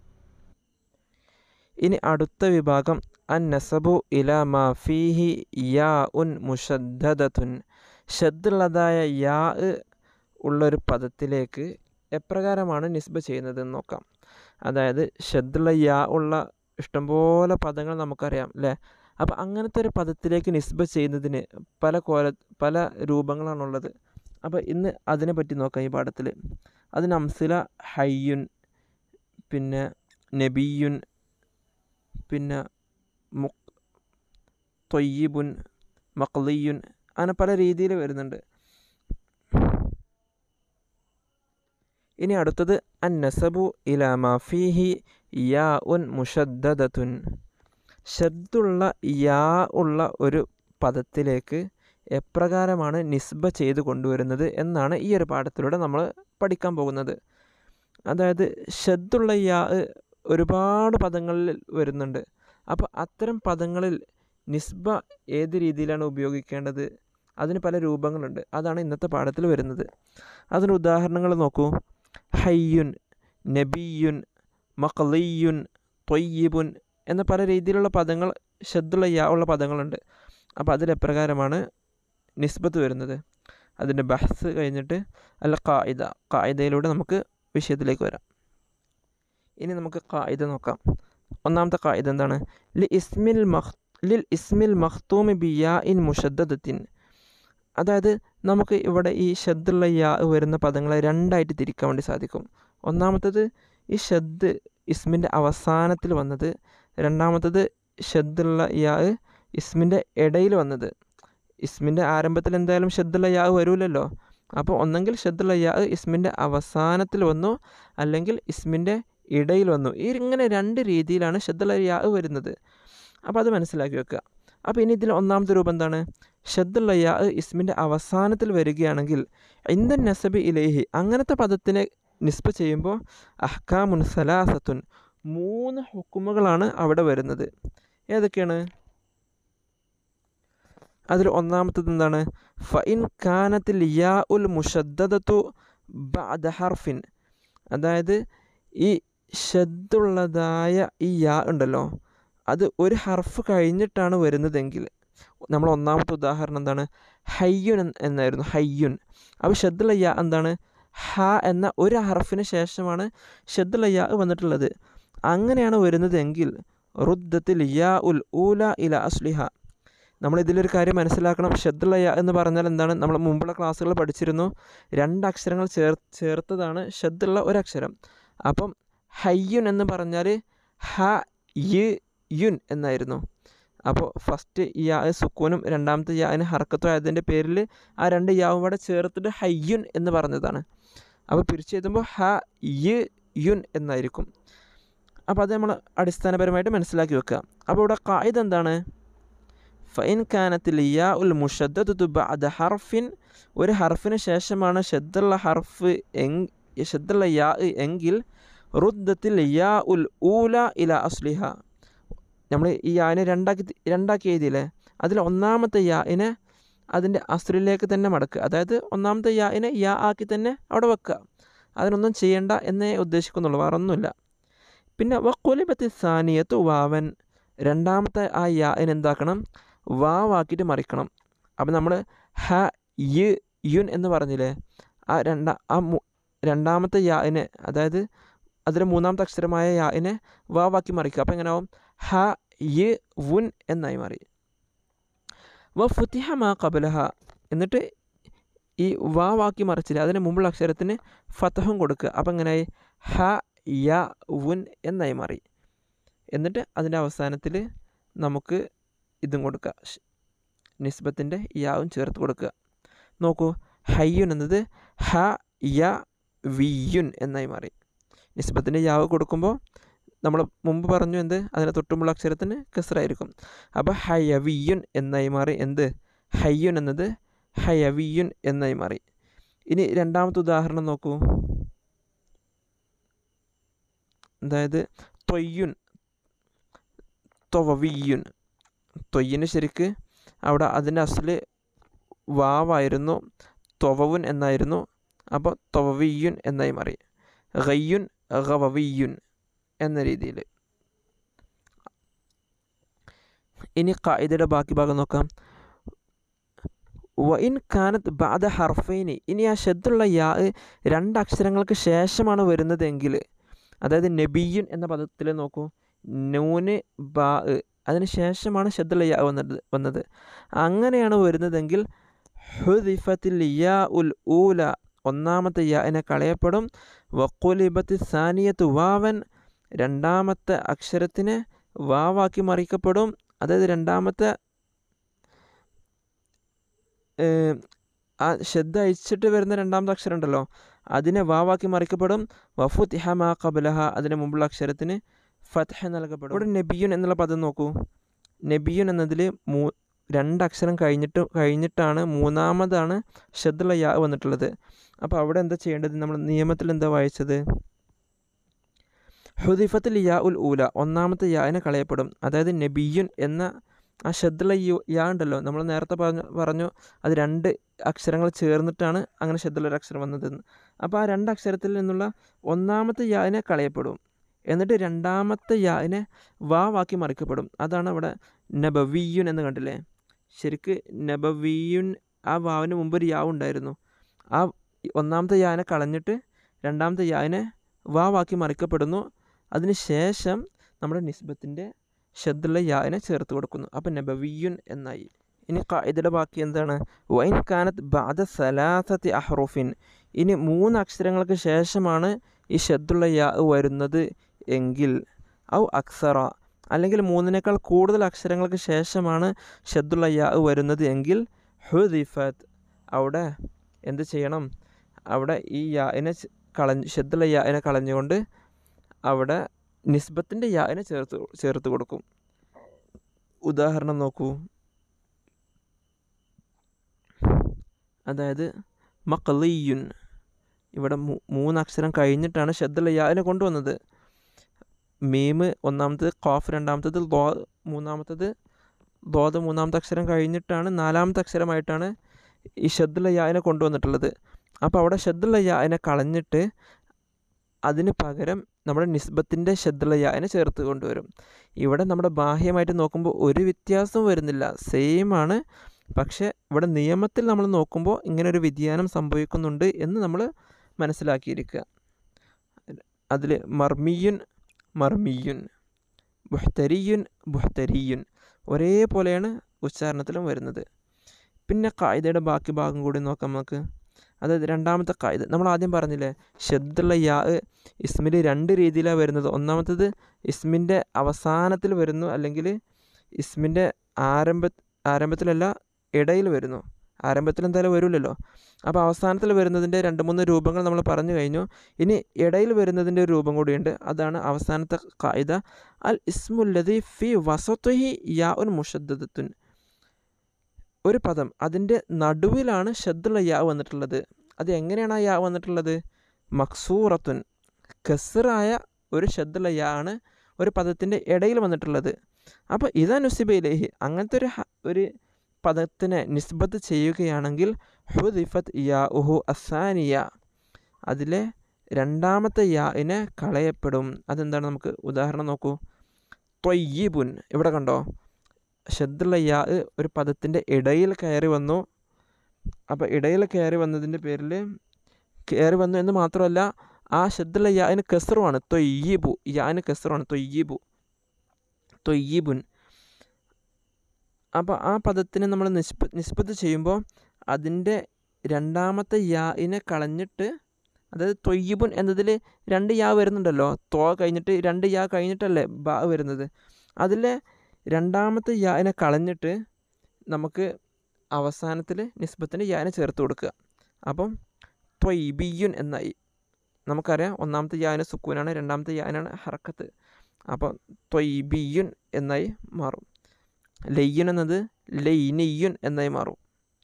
ഇനി അടുത്ത വിഭാഗം അൻ നസബു ഇല മാ ഫീഹി യാ ഉൻ മുഷദ്ദദതുൻ, ഷദ്ദുള്ളതായ യാ ഉള്ളൊരു പദത്തിലേക്ക് എപ്രകാരമാണ് നിസ്ബ ചെയ്യുന്നതെന്ന് നോക്കാം. അതായത് ഷദ്ദുള്ള യാ ഉള്ള ഇഷ്ടംപോലെ പദങ്ങൾ നമുക്കറിയാം അല്ലേ? അപ്പോൾ അങ്ങനത്തെ ഒരു പദത്തിലേക്ക് നിസ്ബ ചെയ്യുന്നതിന് പല രൂപങ്ങളാണുള്ളത്. അപ്പോൾ ഇന്ന് അതിനെ പറ്റി നോക്കാം ഈ പാഠത്തിൽ. അതിന് അംസില ഹയ്യുൻ, പിന്നെ നബിയുൻ, പിന്നെ തൊയ്യിബുൻ, മഖ്ലിയുൻ, അങ്ങനെ പല രീതിയിൽ വരുന്നുണ്ട്. ഇനി അടുത്തത് അൻ നസബു ഇലാ മാ ഫീഹി യാ ഉൻ മുഷദ്ദദതുൻ, ഷദ്ദുള്ള യാ ഉള്ള ഒരു പദത്തിലേക്ക് എപ്രകാരമാണ് നിസ്ബ ചെയ്ത് കൊണ്ടുവരുന്നത് എന്നാണ് ഈ ഒരു പാഠത്തിലൂടെ നമ്മൾ പഠിക്കാൻ പോകുന്നത്. അതായത് ഷദ്ദുള്ള യാ ഒരുപാട് പദങ്ങളിൽ വരുന്നുണ്ട്. അപ്പോൾ അത്തരം പദങ്ങളിൽ നിസ്ബ ഏത് രീതിയിലാണ് ഉപയോഗിക്കേണ്ടത്, അതിന് പല രൂപങ്ങളുണ്ട്. അതാണ് ഇന്നത്തെ പാഠത്തിൽ വരുന്നത്. അതിന് ഉദാഹരണങ്ങൾ നോക്കൂ. ഹയ്യുൻ, നബിയുൻ, മഖ്ലിയുൻ, തൊയ്യിബുൻ എന്ന പല രീതിയിലുള്ള പദങ്ങൾ, ഷദ്ദുള്ള യാ ഉള്ള പദങ്ങളുണ്ട്. അപ്പോൾ അതിലെപ്രകാരമാണ് നിസ്ബത്ത് വരുന്നത്, അതിൻ്റെ ബഹ്സ് കഴിഞ്ഞിട്ട് അല്ല ഖായിദയിലൂടെ നമുക്ക് വിഷയത്തിലേക്ക് വരാം. ഇനി നമുക്ക് ഖായിദ നോക്കാം. ഒന്നാമത്തെ ഖായിദ എന്താണ്? ലിൽ ഇസ്മിൽ മഖ്തൂമി ബി യാ ഇൻ മുഷദ്ദദത്തിൻ, അതായത് നമുക്ക് ഇവിടെ ഈ ഷദ്ദുള്ള യാ വരുന്ന പദങ്ങളെ 2ആയിട്ട് തിരിക്കാൻ വേണ്ടി സാധിക്കും. ഒന്നാമത്തത് ഈ ഷദ്ദ് ഇസ്മിൻ്റെ അവസാനത്തിൽ വന്നത്, രണ്ടാമത്തത് ഷദ്ദുള്ള യാ ഇസ്മിൻ്റെ ഇടയിൽ വന്നത്. ഇസ്മിൻ്റെ ആരംഭത്തിൽ എന്തായാലും ഷദ്ദുള്ള യാ വരൂലല്ലോ. അപ്പോൾ ഒന്നെങ്കിൽ ഷദ്ദുള്ള യാ ഇസ്മിൻ്റെ അവസാനത്തിൽ വന്നു, അല്ലെങ്കിൽ ഇസ്മിൻ്റെ ഇടയിൽ വന്നു. ഇങ്ങനെ 2 രീതിയിലാണ് ഷദ്ദുള്ള യാ വരുന്നത്. അപ്പോൾ അത് മനസ്സിലാക്കി വെക്കുക. അപ്പോൾ ഇനി ഇതിൽ ഒന്നാമത്തെ രൂപം എന്താണ്? ഷദ്ദുള്ള യാ ഇസ്മിൻ്റെ അവസാനത്തിൽ വരികയാണെങ്കിൽ ഇന്ദൻ നസബി ഇലൈഹി, അങ്ങനത്തെ പദത്തിനെ നിസ്ബ ചെയ്യുമ്പോൾ അഹ്കാമുൻ സലാസത്തുൻ, 3 ഹുക്കുമുകളാണ് അവിടെ വരുന്നത്. ഏതൊക്കെയാണ്? അതിൽ ഒന്നാമത്തത് എന്താണ്? ഫഇൻ കാനത്തിൽ യാ ഉൽ മുഷദ്ദദതു ബഅദ ഹർഫിൻ, അതായത് ഈ ഷദ്ദുള്ളതായ ഈ യാ ഉണ്ടല്ലോ, അത് ഒരു ഹർഫ് കഴിഞ്ഞിട്ടാണ് വരുന്നതെങ്കിൽ, നമ്മൾ ഒന്നാമത്തെ ഉദാഹരണം എന്താണ്? ഹയ്യുൻ എന്നായിരുന്നു, ഹയ്യുൻ. അപ്പോൾ ഷദ്ദുള്ള യാ എന്താണ്? ഹ എന്ന ഒരു ഹർഫിന് ശേഷമാണ് ഷദ്ദുള്ള യാ വന്നിട്ടുള്ളത്. അങ്ങനെയാണ് വരുന്നതെങ്കിൽ റുദ്ദത്തിൽ യാ ഉൽ ഊല ഇല അസ്ലിഹ. നമ്മളിതിലൊരു കാര്യം മനസ്സിലാക്കണം. ഷദ്ദുള്ള യാ എന്ന് പറഞ്ഞാൽ എന്താണ്? നമ്മൾ മുമ്പുള്ള ക്ലാസ്സുകൾ പഠിച്ചിരുന്നു, 2 അക്ഷരങ്ങൾ ചേർത്തതാണ് ഷദ്ദുള്ള ഒരക്ഷരം. അപ്പം ഹയ്യുൻ എന്ന് പറഞ്ഞാൽ ഹ യുൻ എന്നായിരുന്നു. അപ്പോൾ ഫസ്റ്റ് യാ സുക്കൂനും രണ്ടാമത്തെ യാന് ഹർക്കത്തും ആയതിൻ്റെ പേരിൽ ആ 2 യാവും കൂടെ ചേർത്തിട്ട് ഹയ്യുൻ എന്ന് പറഞ്ഞതാണ്. അപ്പോൾ പിരിച്ചു എഴുതുമ്പോൾ ഹ യുൻ എന്നായിരിക്കും. അപ്പോൾ അത് നമ്മൾ അടിസ്ഥാനപരമായിട്ട് മനസ്സിലാക്കി വെക്കുക. അപ്പോൾ ഇവിടെ ഖായിദ എന്താണ്? ഫഇൻ കാനത്തിൽ യാ ഉൽ മുഷദ്ദദതു ബഅദ ഹർഫിൻ, ഒരു ഹർഫിന് ശേഷമാണ് ഷദ്ദുള്ള യാ എങ്കിൽ റുദ്ദത്തിൽ യാ ഉൽ ഊല ഇല അസ്ലിഹ. നമ്മൾ ഈ യാനെ രണ്ടാക്കി എഴുതിയില്ലേ, അതിൽ ഒന്നാമത്തെ യാനെ അതിൻ്റെ അസ്ലിലേക്ക് തന്നെ മടക്കുക. അതായത് ഒന്നാമത്തെ യാഇനെ യാ ആക്കി തന്നെ അവിടെ വെക്കുക. അതിനൊന്നും ചെയ്യേണ്ട എന്നേ ഉദ്ദേശിക്കുന്നുള്ളൂ, വേറെ ഒന്നുമില്ല. പിന്നെ വഖുലിബത്തി സാനിയത്തു വാവൻ, രണ്ടാമത്തെ ആ യാഇന് എന്താക്കണം, വാവാക്കിയിട്ട് മറിക്കണം. അപ്പം നമ്മൾ ഹ യ് യുൻ എന്ന് പറഞ്ഞില്ലേ, ആ രണ്ടാമത്തെ യാഇനെ, അതായത് അതിലെ മൂന്നാമത്തെ അക്ഷരമായ യാഇനെ വാവാക്കി മറിക്കുക. അപ്പം എങ്ങനെ ആവും, ഹ യ് വുൻ എന്നായി മാറി. വ ഫുതിഹ മാ ഖബലഹ, എന്നിട്ട് ഈ വാവാക്കി മറിച്ചില്ല അതിന് മുമ്പുള്ള അക്ഷരത്തിന് ഫതഹും കൊടുക്കുക. അപ്പം എങ്ങനെയായി, ഹ യ വുൻ എന്നായി മാറി. എന്നിട്ട് അതിൻ്റെ അവസാനത്തിൽ നമുക്ക് ഇതും കൊടുക്കുക, നിസ്ബത്തിൻ്റെ യാവും ചേർത്ത് കൊടുക്കുക. നോക്കൂ, ഹയ്യുൻ എന്നത് ഹ യ വിയുൻ എന്നായി മാറി. നിസ്ബത്തിൻ്റെ യാവ് കൊടുക്കുമ്പോൾ നമ്മൾ മുമ്പ് പറഞ്ഞു എന്ത്, അതിന് തൊട്ടുമുള്ള അക്ഷരത്തിന് കസ്റായിരിക്കും. അപ്പോൾ ഹയവിയുൻ എന്നായി മാറി. എന്ത്, ഹയ്യുൻ എന്നത് ഹയവിയുൻ എന്നായി മാറി. ഇനി രണ്ടാമത്തെ ഉദാഹരണം നോക്കൂ. അതായത് തൊയ്യുൻ, തൊവവിയുൻ. തൊയ്യിന് ശരിക്ക് അവിടെ അതിൻ്റെ അസ്ല് വാവായിരുന്നു, തൊവവുൻ എന്നായിരുന്നു. അപ്പോൾ തൊവവിയുൻ എന്നായി മാറി. ഗയ്യുൻ ഗവവിയുൻ എന്ന രീതിയിൽ. ഇനി ഖായിദയുടെ ബാക്കി ഭാഗം നോക്കാം. വ ഇൻ കാനത്ത് ബഅദ ഹർഫൈനി, ഇനി ആ ഷദ്ദുള്ള യാ രണ്ട് അക്ഷരങ്ങൾക്ക് ശേഷമാണ് വരുന്നതെങ്കിൽ, അതായത് നബിയുൻ എന്ന പദത്തിൽ നോക്കൂ, നൂന് ബാ അതിന് ശേഷമാണ് ഷദ്ദുള്ള യാ വന്നത്. അങ്ങനെയാണ് വരുന്നതെങ്കിൽ ഹുദിഫത്തിൽ യാ ഉൽ ഊല, ഒന്നാമത്തെ യാഇനെ കളയപ്പെടും. വഖുലിബത്തി സാനിയത്തു വാവൻ, രണ്ടാമത്തെ അക്ഷരത്തിന് വാവാക്കി മറിക്കപ്പെടും. അതായത് രണ്ടാമത്തെ ആ ഷദ്ദ അയച്ചിട്ട് വരുന്ന രണ്ടാമത്തെ അക്ഷരം ഉണ്ടല്ലോ, അതിനെ വാവാക്കി മറിക്കപ്പെടും. വഫുതിഹ മാ ഖബലഹ, അതിന് മുമ്പുള്ള അക്ഷരത്തിന് ഫത്ഹ നൽകപ്പെടും. ഇവിടെ നബിയുൻ എന്നുള്ള പദം നോക്കൂ. നബിയുൻ എന്നതിൽ രണ്ടക്ഷരം കഴിഞ്ഞിട്ടാണ് മൂന്നാമതാണ് ഷദ്ദുള്ള യാ വന്നിട്ടുള്ളത്. അപ്പോൾ അവിടെ എന്താ ചെയ്യേണ്ടത്, നമ്മൾ നിയമത്തിൽ എന്താ വായിച്ചത്, ഹുദിഫത്തിൽ യാ ഉൽ ഊല, ഒന്നാമത്തെ യാഇനെ കളയപ്പെടും. അതായത് നബിയുൻ എന്ന ആ ഷദ്ദുള്ള യാ ഉണ്ടല്ലോ, നമ്മൾ നേരത്തെ പറഞ്ഞു അത് രണ്ട് അക്ഷരങ്ങൾ ചേർന്നിട്ടാണ് അങ്ങനെ ഷദ്ദുള്ള ഒരു അക്ഷരം വന്നതെന്ന്. അപ്പോൾ ആ രണ്ടക്ഷരത്തിൽ നിന്നുള്ള ഒന്നാമത്തെ യാഇനെ കളയപ്പെടും. എന്നിട്ട് രണ്ടാമത്തെ യാഇനെ വാവാക്കി മറിക്കപ്പെടും. അതാണ് അവിടെ നബവിയുൻ എന്ന് കണ്ടില്ലേ. ശരിക്ക് നബവിയുൻ, ആ വാവിന് മുമ്പ് ഒരു യാ ഉണ്ടായിരുന്നു. ആ ഒന്നാമത്തെ യാനെ കളഞ്ഞിട്ട് രണ്ടാമത്തെ യാനെ വാവാക്കി മറിക്കപ്പെടുന്നു. അതിന് ശേഷം നമ്മുടെ നിസ്ബത്തിൻ്റെ ഷദ്ദുള്ള യാനെ ചേർത്ത് കൊടുക്കുന്നു. അപ്പം നബവിയുൻ എന്നായി. ഇനി ഖായിദയുടെ ബാക്കി എന്താണ്, വൈൻ കാനത്ത് ബഅദ സലാസത്തി അഹ്റുഫിൻ, ഇനി 3 അക്ഷരങ്ങൾക്ക് ശേഷമാണ് ഈ ഷദ്ദുള്ള യാ വരുന്നത് എങ്കിൽ, ഔ അക്സറ, അല്ലെങ്കിൽ 3നേക്കാൾ കൂടുതൽ അക്ഷരങ്ങൾക്ക് ശേഷമാണ് ഷദ്ദുള്ള യാ വരുന്നത് എങ്കിൽ, ഹുദിഫത്ത്, അവിടെ എന്ത് ചെയ്യണം, അവിടെ ഈ യാഇനെ ഷദ്ദുള്ള യാഇനെ കളഞ്ഞുകൊണ്ട് അവിടെ നിസ്ബത്തിൻ്റെ യാഇനെ ചേർത്ത് കൊടുക്കും. ഉദാഹരണം നോക്കൂ. അതായത് മഖ്ലിയുൻ, ഇവിടെ 3 അക്ഷരം കഴിഞ്ഞിട്ടാണ് ഷദ്ദുള്ള യാഇനെ കൊണ്ടുവന്നത്. മീമ് ഒന്നാമത്തത്, ഖാഫ് രണ്ടാമത്തത്, മൂന്നാമത്തത് ദ്വാദ് മൂന്നാമത്തെ അക്ഷരം കഴിഞ്ഞിട്ടാണ് 4ാമത്തെ അക്ഷരമായിട്ടാണ് ഈ ഷദ്ദുള്ള യാഇനെ കൊണ്ടുവന്നിട്ടുള്ളത്. അപ്പോൾ അവിടെ ഷദ്ദുള്ള യാഇനെ കളഞ്ഞിട്ട് അതിന് പകരം നമ്മുടെ നിസ്ബത്തിൻ്റെ ഷദ്ദുള്ള യാഇനെ ചേർത്ത് കൊണ്ടുവരും. ഇവിടെ നമ്മുടെ ബാഹ്യമായിട്ട് നോക്കുമ്പോൾ ഒരു വ്യത്യാസവും വരുന്നില്ല, സെയിം ആണ്. പക്ഷേ ഇവിടെ നിയമത്തിൽ നമ്മൾ നോക്കുമ്പോൾ ഇങ്ങനൊരു വ്യതിയാനം സംഭവിക്കുന്നുണ്ട് എന്ന് നമ്മൾ മനസ്സിലാക്കിയിരിക്കുക. അതിൽ മർമിയുൻ മർമിയുൻ, ബുഹ്തരിയുൻ ബുഹ്തരിയുൻ ഒരേപോലെയാണ് ഉച്ചാരണത്തിലും വരുന്നത്. പിന്നെ ഖായിദയുടെ ബാക്കി ഭാഗം കൂടി നോക്കാം നമുക്ക്. അതായത് രണ്ടാമത്തെ ഖായിദ നമ്മൾ ആദ്യം പറഞ്ഞില്ലേ, ഷദ്ദുള്ള യാ ഇസ്മിൽ 2 രീതിയിലാണ് വരുന്നത്. ഒന്നാമത്തത് ഇസ്മിൻ്റെ അവസാനത്തിൽ വരുന്നു, അല്ലെങ്കിൽ ഇസ്മിൻ്റെ ആരംഭത്തിലല്ല ഇടയിൽ വരുന്നു. ആരംഭത്തിൽ എന്തായാലും വരില്ലല്ലോ. അപ്പോൾ അവസാനത്തിൽ വരുന്നതിൻ്റെ 2-3 രൂപങ്ങൾ നമ്മൾ പറഞ്ഞു കഴിഞ്ഞു. ഇനി ഇടയിൽ വരുന്നതിൻ്റെ ഒരു രൂപം കൂടിയുണ്ട്. അതാണ് അവസാനത്തെ ഖായിദ, അൽ ഇസ്മുല്ലദി ഫി വസതുഹി യാ ഉൻ മുഷദ്ദദത്തുൻ. ഒരു പദം അതിൻ്റെ നടുവിലാണ് ഷദ്ദുള്ള യാ വന്നിട്ടുള്ളത്. അത് എങ്ങനെയാണ് ആ യാ വന്നിട്ടുള്ളത്, മക്സൂറത്തുൻ, കസ്റായ ഒരു ഷദ്ദുള്ള യാ ആണ് ഒരു പദത്തിൻ്റെ ഇടയിൽ വന്നിട്ടുള്ളത്. അപ്പോൾ ഇതാ നുസിബയിലേഹി, അങ്ങനത്തെ ഒരു പദത്തിനെ നിസ്ബത്ത് ചെയ്യുകയാണെങ്കിൽ ഹുദിഫത്ത് യാഉഹു അസാനിയ, അതിലെ രണ്ടാമത്തെ യാഇനെ കളയപ്പെടും. അതെന്താണ്? നമുക്ക് ഉദാഹരണം നോക്കൂ. ത്വയ്യിബുൻ, ഇവിടെ കണ്ടോ, ഷദ്ദുള്ള യാ ഒരു പദത്തിൻ്റെ ഇടയിൽ കയറി വന്നു. അപ്പോൾ ഇടയിൽ കയറി വന്നതിൻ്റെ പേരിൽ കയറി വന്നു എന്ന് മാത്രമല്ല, ആ ഷദ്ദുള്ള യാന് കസ്റുമാണ്. ത്വയ്യിബു, യാന് കസ്റുമാണ്. ത്വയ്യിബുൻ. അപ്പോൾ ആ പദത്തിനെ നമ്മൾ നിസ്ബത്ത് ചെയ്യുമ്പോൾ അതിൻ്റെ രണ്ടാമത്തെ യാഇനെ കളഞ്ഞിട്ട്, അതായത് ത്വയ്യിബുൻ എന്നതിൽ 2 യാ വരുന്നുണ്ടല്ലോ, ത്വ കഴിഞ്ഞിട്ട് 2 യാ കഴിഞ്ഞിട്ടല്ലേ ബ വരുന്നത്. അതിലെ രണ്ടാമത്തെ യാഇനെ കളഞ്ഞിട്ട് നമുക്ക് അവസാനത്തിൽ നിസ്ബത്തിന് യാനെ ചേർത്ത് കൊടുക്കുക. അപ്പം ത്വയ്യിബിയുൻ എന്നായി. നമുക്കറിയാം ഒന്നാമത്തെ യാന് സുക്കൂനാണ്, രണ്ടാമത്തെ യാനാണ് ഹറക്കത്ത്. അപ്പം ത്വയ്യിബിയുൻ എന്നായി മാറും. ലയ്യുൻ എന്നത് ലൈനിയുൻ എന്നായി മാറും.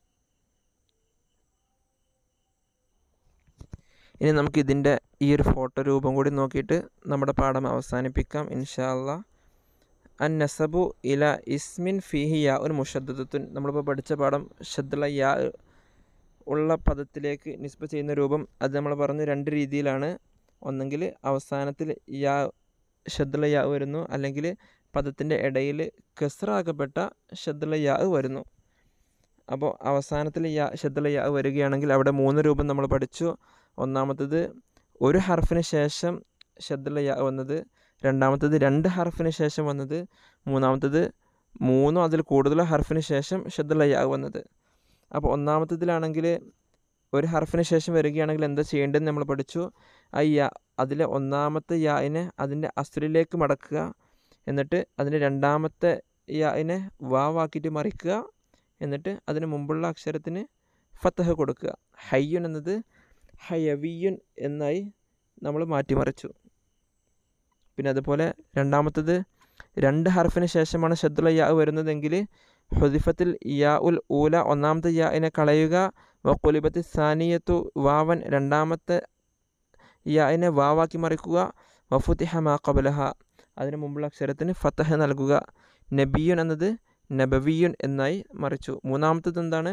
ഇനി നമുക്ക് ഇതിൻ്റെ ഈ ഒരു ഫോട്ടോ രൂപം കൂടി നോക്കിയിട്ട് നമ്മുടെ പാഠം അവസാനിപ്പിക്കാം ഇൻഷാ അല്ലാഹ്. അന്നസബു ഇല ഇസ്മിൻ ഫീഹി യാ ഉൻ മുഷദ്ദദത്തുൻ, നമ്മളിപ്പോൾ പഠിച്ച പാഠം ഷദ്ദുള്ള യാ ഉള്ള പദത്തിലേക്ക് നിസ്ബ ചെയ്യുന്ന രൂപം, അത് നമ്മൾ പറഞ്ഞ 2 രീതിയിലാണ്. ഒന്നെങ്കിൽ അവസാനത്തിൽ യാ ഷദ്ദുള്ള യാ വരുന്നു, അല്ലെങ്കിൽ പദത്തിൻ്റെ ഇടയിൽ കസ്റാക്കപ്പെട്ട ഷദ്ദുള്ള യാ വരുന്നു. അപ്പോൾ അവസാനത്തിൽ ഷദ്ദുള്ള യാ വരികയാണെങ്കിൽ അവിടെ 3 രൂപം നമ്മൾ പഠിച്ചു. ഒന്നാമത്തത് ഒരു ഹർഫിന് ശേഷം ഷദ്ദുള്ള യാ വന്നത്, രണ്ടാമത്തത് 2 ഹർഫിന് ശേഷം വന്നത്, മൂന്നാമത്തത് 3 അതിൽ കൂടുതൽ ഹർഫിന് ശേഷം ഷദ്ദുള്ള യാ വന്നത്. അപ്പോൾ ഒന്നാമത്തതിലാണെങ്കിൽ ഒരു ഹർഫിന് ശേഷം വരികയാണെങ്കിൽ എന്താ ചെയ്യേണ്ടതെന്ന് നമ്മൾ പഠിച്ചു. ആ യാ അതിലെ ഒന്നാമത്തെ യാഇനെ അതിൻ്റെ അസ്ലിലേക്ക് മടക്കുക, എന്നിട്ട് അതിൻ്റെ രണ്ടാമത്തെ യാഇനെ വാവാക്കിയിട്ട് മറിക്കുക, എന്നിട്ട് അതിന് മുമ്പുള്ള അക്ഷരത്തിന് ഫത്തഹ് കൊടുക്കുക. ഹയ്യുൻ എന്നത് ഹയവിയുൻ എന്നായി നമ്മൾ മാറ്റിമറിച്ചു. പിന്നെ അതുപോലെ രണ്ടാമത്തത് 2 ഹർഫിന് ശേഷമാണ് ഷദ്ദുള്ള യാ വരുന്നതെങ്കിൽ ഹുദിഫത്തിൽ യാ ഉൽ ഊല, ഒന്നാമത്തെ യാഇനെ കളയുക. വഖുലിബത്തി സാനിയത്തു വാവൻ, രണ്ടാമത്തെ യാഇനെ വാവാക്കി മറിക്കുക. വഫുതിഹ മാ ഖബലഹ, അതിന് മുമ്പുള്ള അക്ഷരത്തിന് ഫത്തഹ് നൽകുക. നബിയുൻ എന്നത് നബവിയുൻ എന്നായി മറിച്ചു. മൂന്നാമത്തത് എന്താണ്?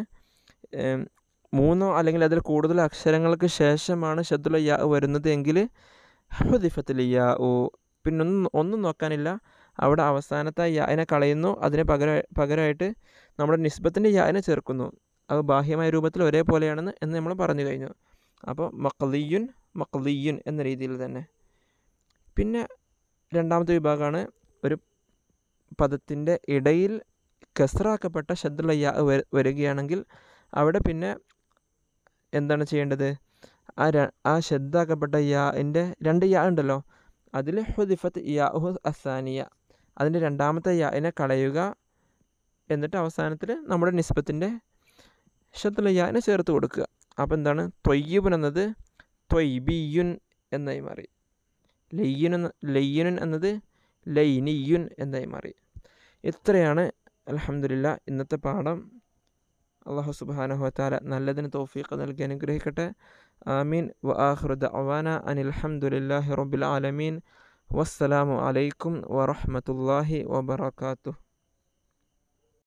3 അല്ലെങ്കിൽ അതിൽ കൂടുതൽ അക്ഷരങ്ങൾക്ക് ശേഷമാണ് ഷദ്ദുള്ള യാ വരുന്നത് എങ്കിൽ ഹുദിഫത്തിൽ യാ ഉ, പിന്നെ ഒന്നും നോക്കാനില്ല, അവിടെ അവസാനത്തെ യാഇനെ കളയുന്നു, അതിന് പകരമായിട്ട് നമ്മുടെ നിസ്ബത്തിൻ്റെ യാഇനെ ചേർക്കുന്നു. അത് ബാഹ്യമായ രൂപത്തിൽ ഒരേപോലെയാണെന്ന് നമ്മൾ പറഞ്ഞു കഴിഞ്ഞു. അപ്പോൾ മഖ്ലിയുൻ എന്ന രീതിയിൽ തന്നെ. പിന്നെ രണ്ടാമത്തെ വിഭാഗമാണ് ഒരു പദത്തിൻ്റെ ഇടയിൽ കസ്റാക്കപ്പെട്ട ഷദ്ദുള്ള യാ വരികയാണെങ്കിൽ അവിടെ പിന്നെ എന്താണ് ചെയ്യേണ്ടത്? ആ ഷദ്ദാക്കപ്പെട്ട യാൻ്റെ 2 യാ ഉണ്ടല്ലോ, അതിൽ ഹുദിഫത്ത് യാഉഹു അസാനിയ, അതിൻ്റെ രണ്ടാമത്തെ യാഇനെ കളയുക, എന്നിട്ട് അവസാനത്തിൽ നമ്മുടെ നിസ്ബത്തിൻ്റെ ഷദ്ദുള്ള യാഇനെ ചേർത്ത് കൊടുക്കുക. അപ്പോൾ എന്താണ്? ത്വയ്യിബുൻ എന്നത് ത്വയ്യിബിയുൻ എന്നായി മാറി. ലയ്യുൻ എന്നത് ലൈനിയുൻ എന്നായി മാറി. ഇത്രയാണ് അൽഹംദുലില്ലാ ഇന്നത്തെ പാഠം. അല്ലാഹു സുബ്ഹാനഹു വ തആല നല്ലതിന് തൗഫീഖ് നൽകി അനുഗ്രഹിക്കട്ടെ. ആമീൻ. വ ആഖിറു ദഅവാന അനിൽ ഹംദുലില്ലാഹി റബ്ബിൽ ആലമീൻ. വസ്സലാമു അലൈക്കും വറഹ്മത്തുള്ളാഹി വബറകാതുഹു.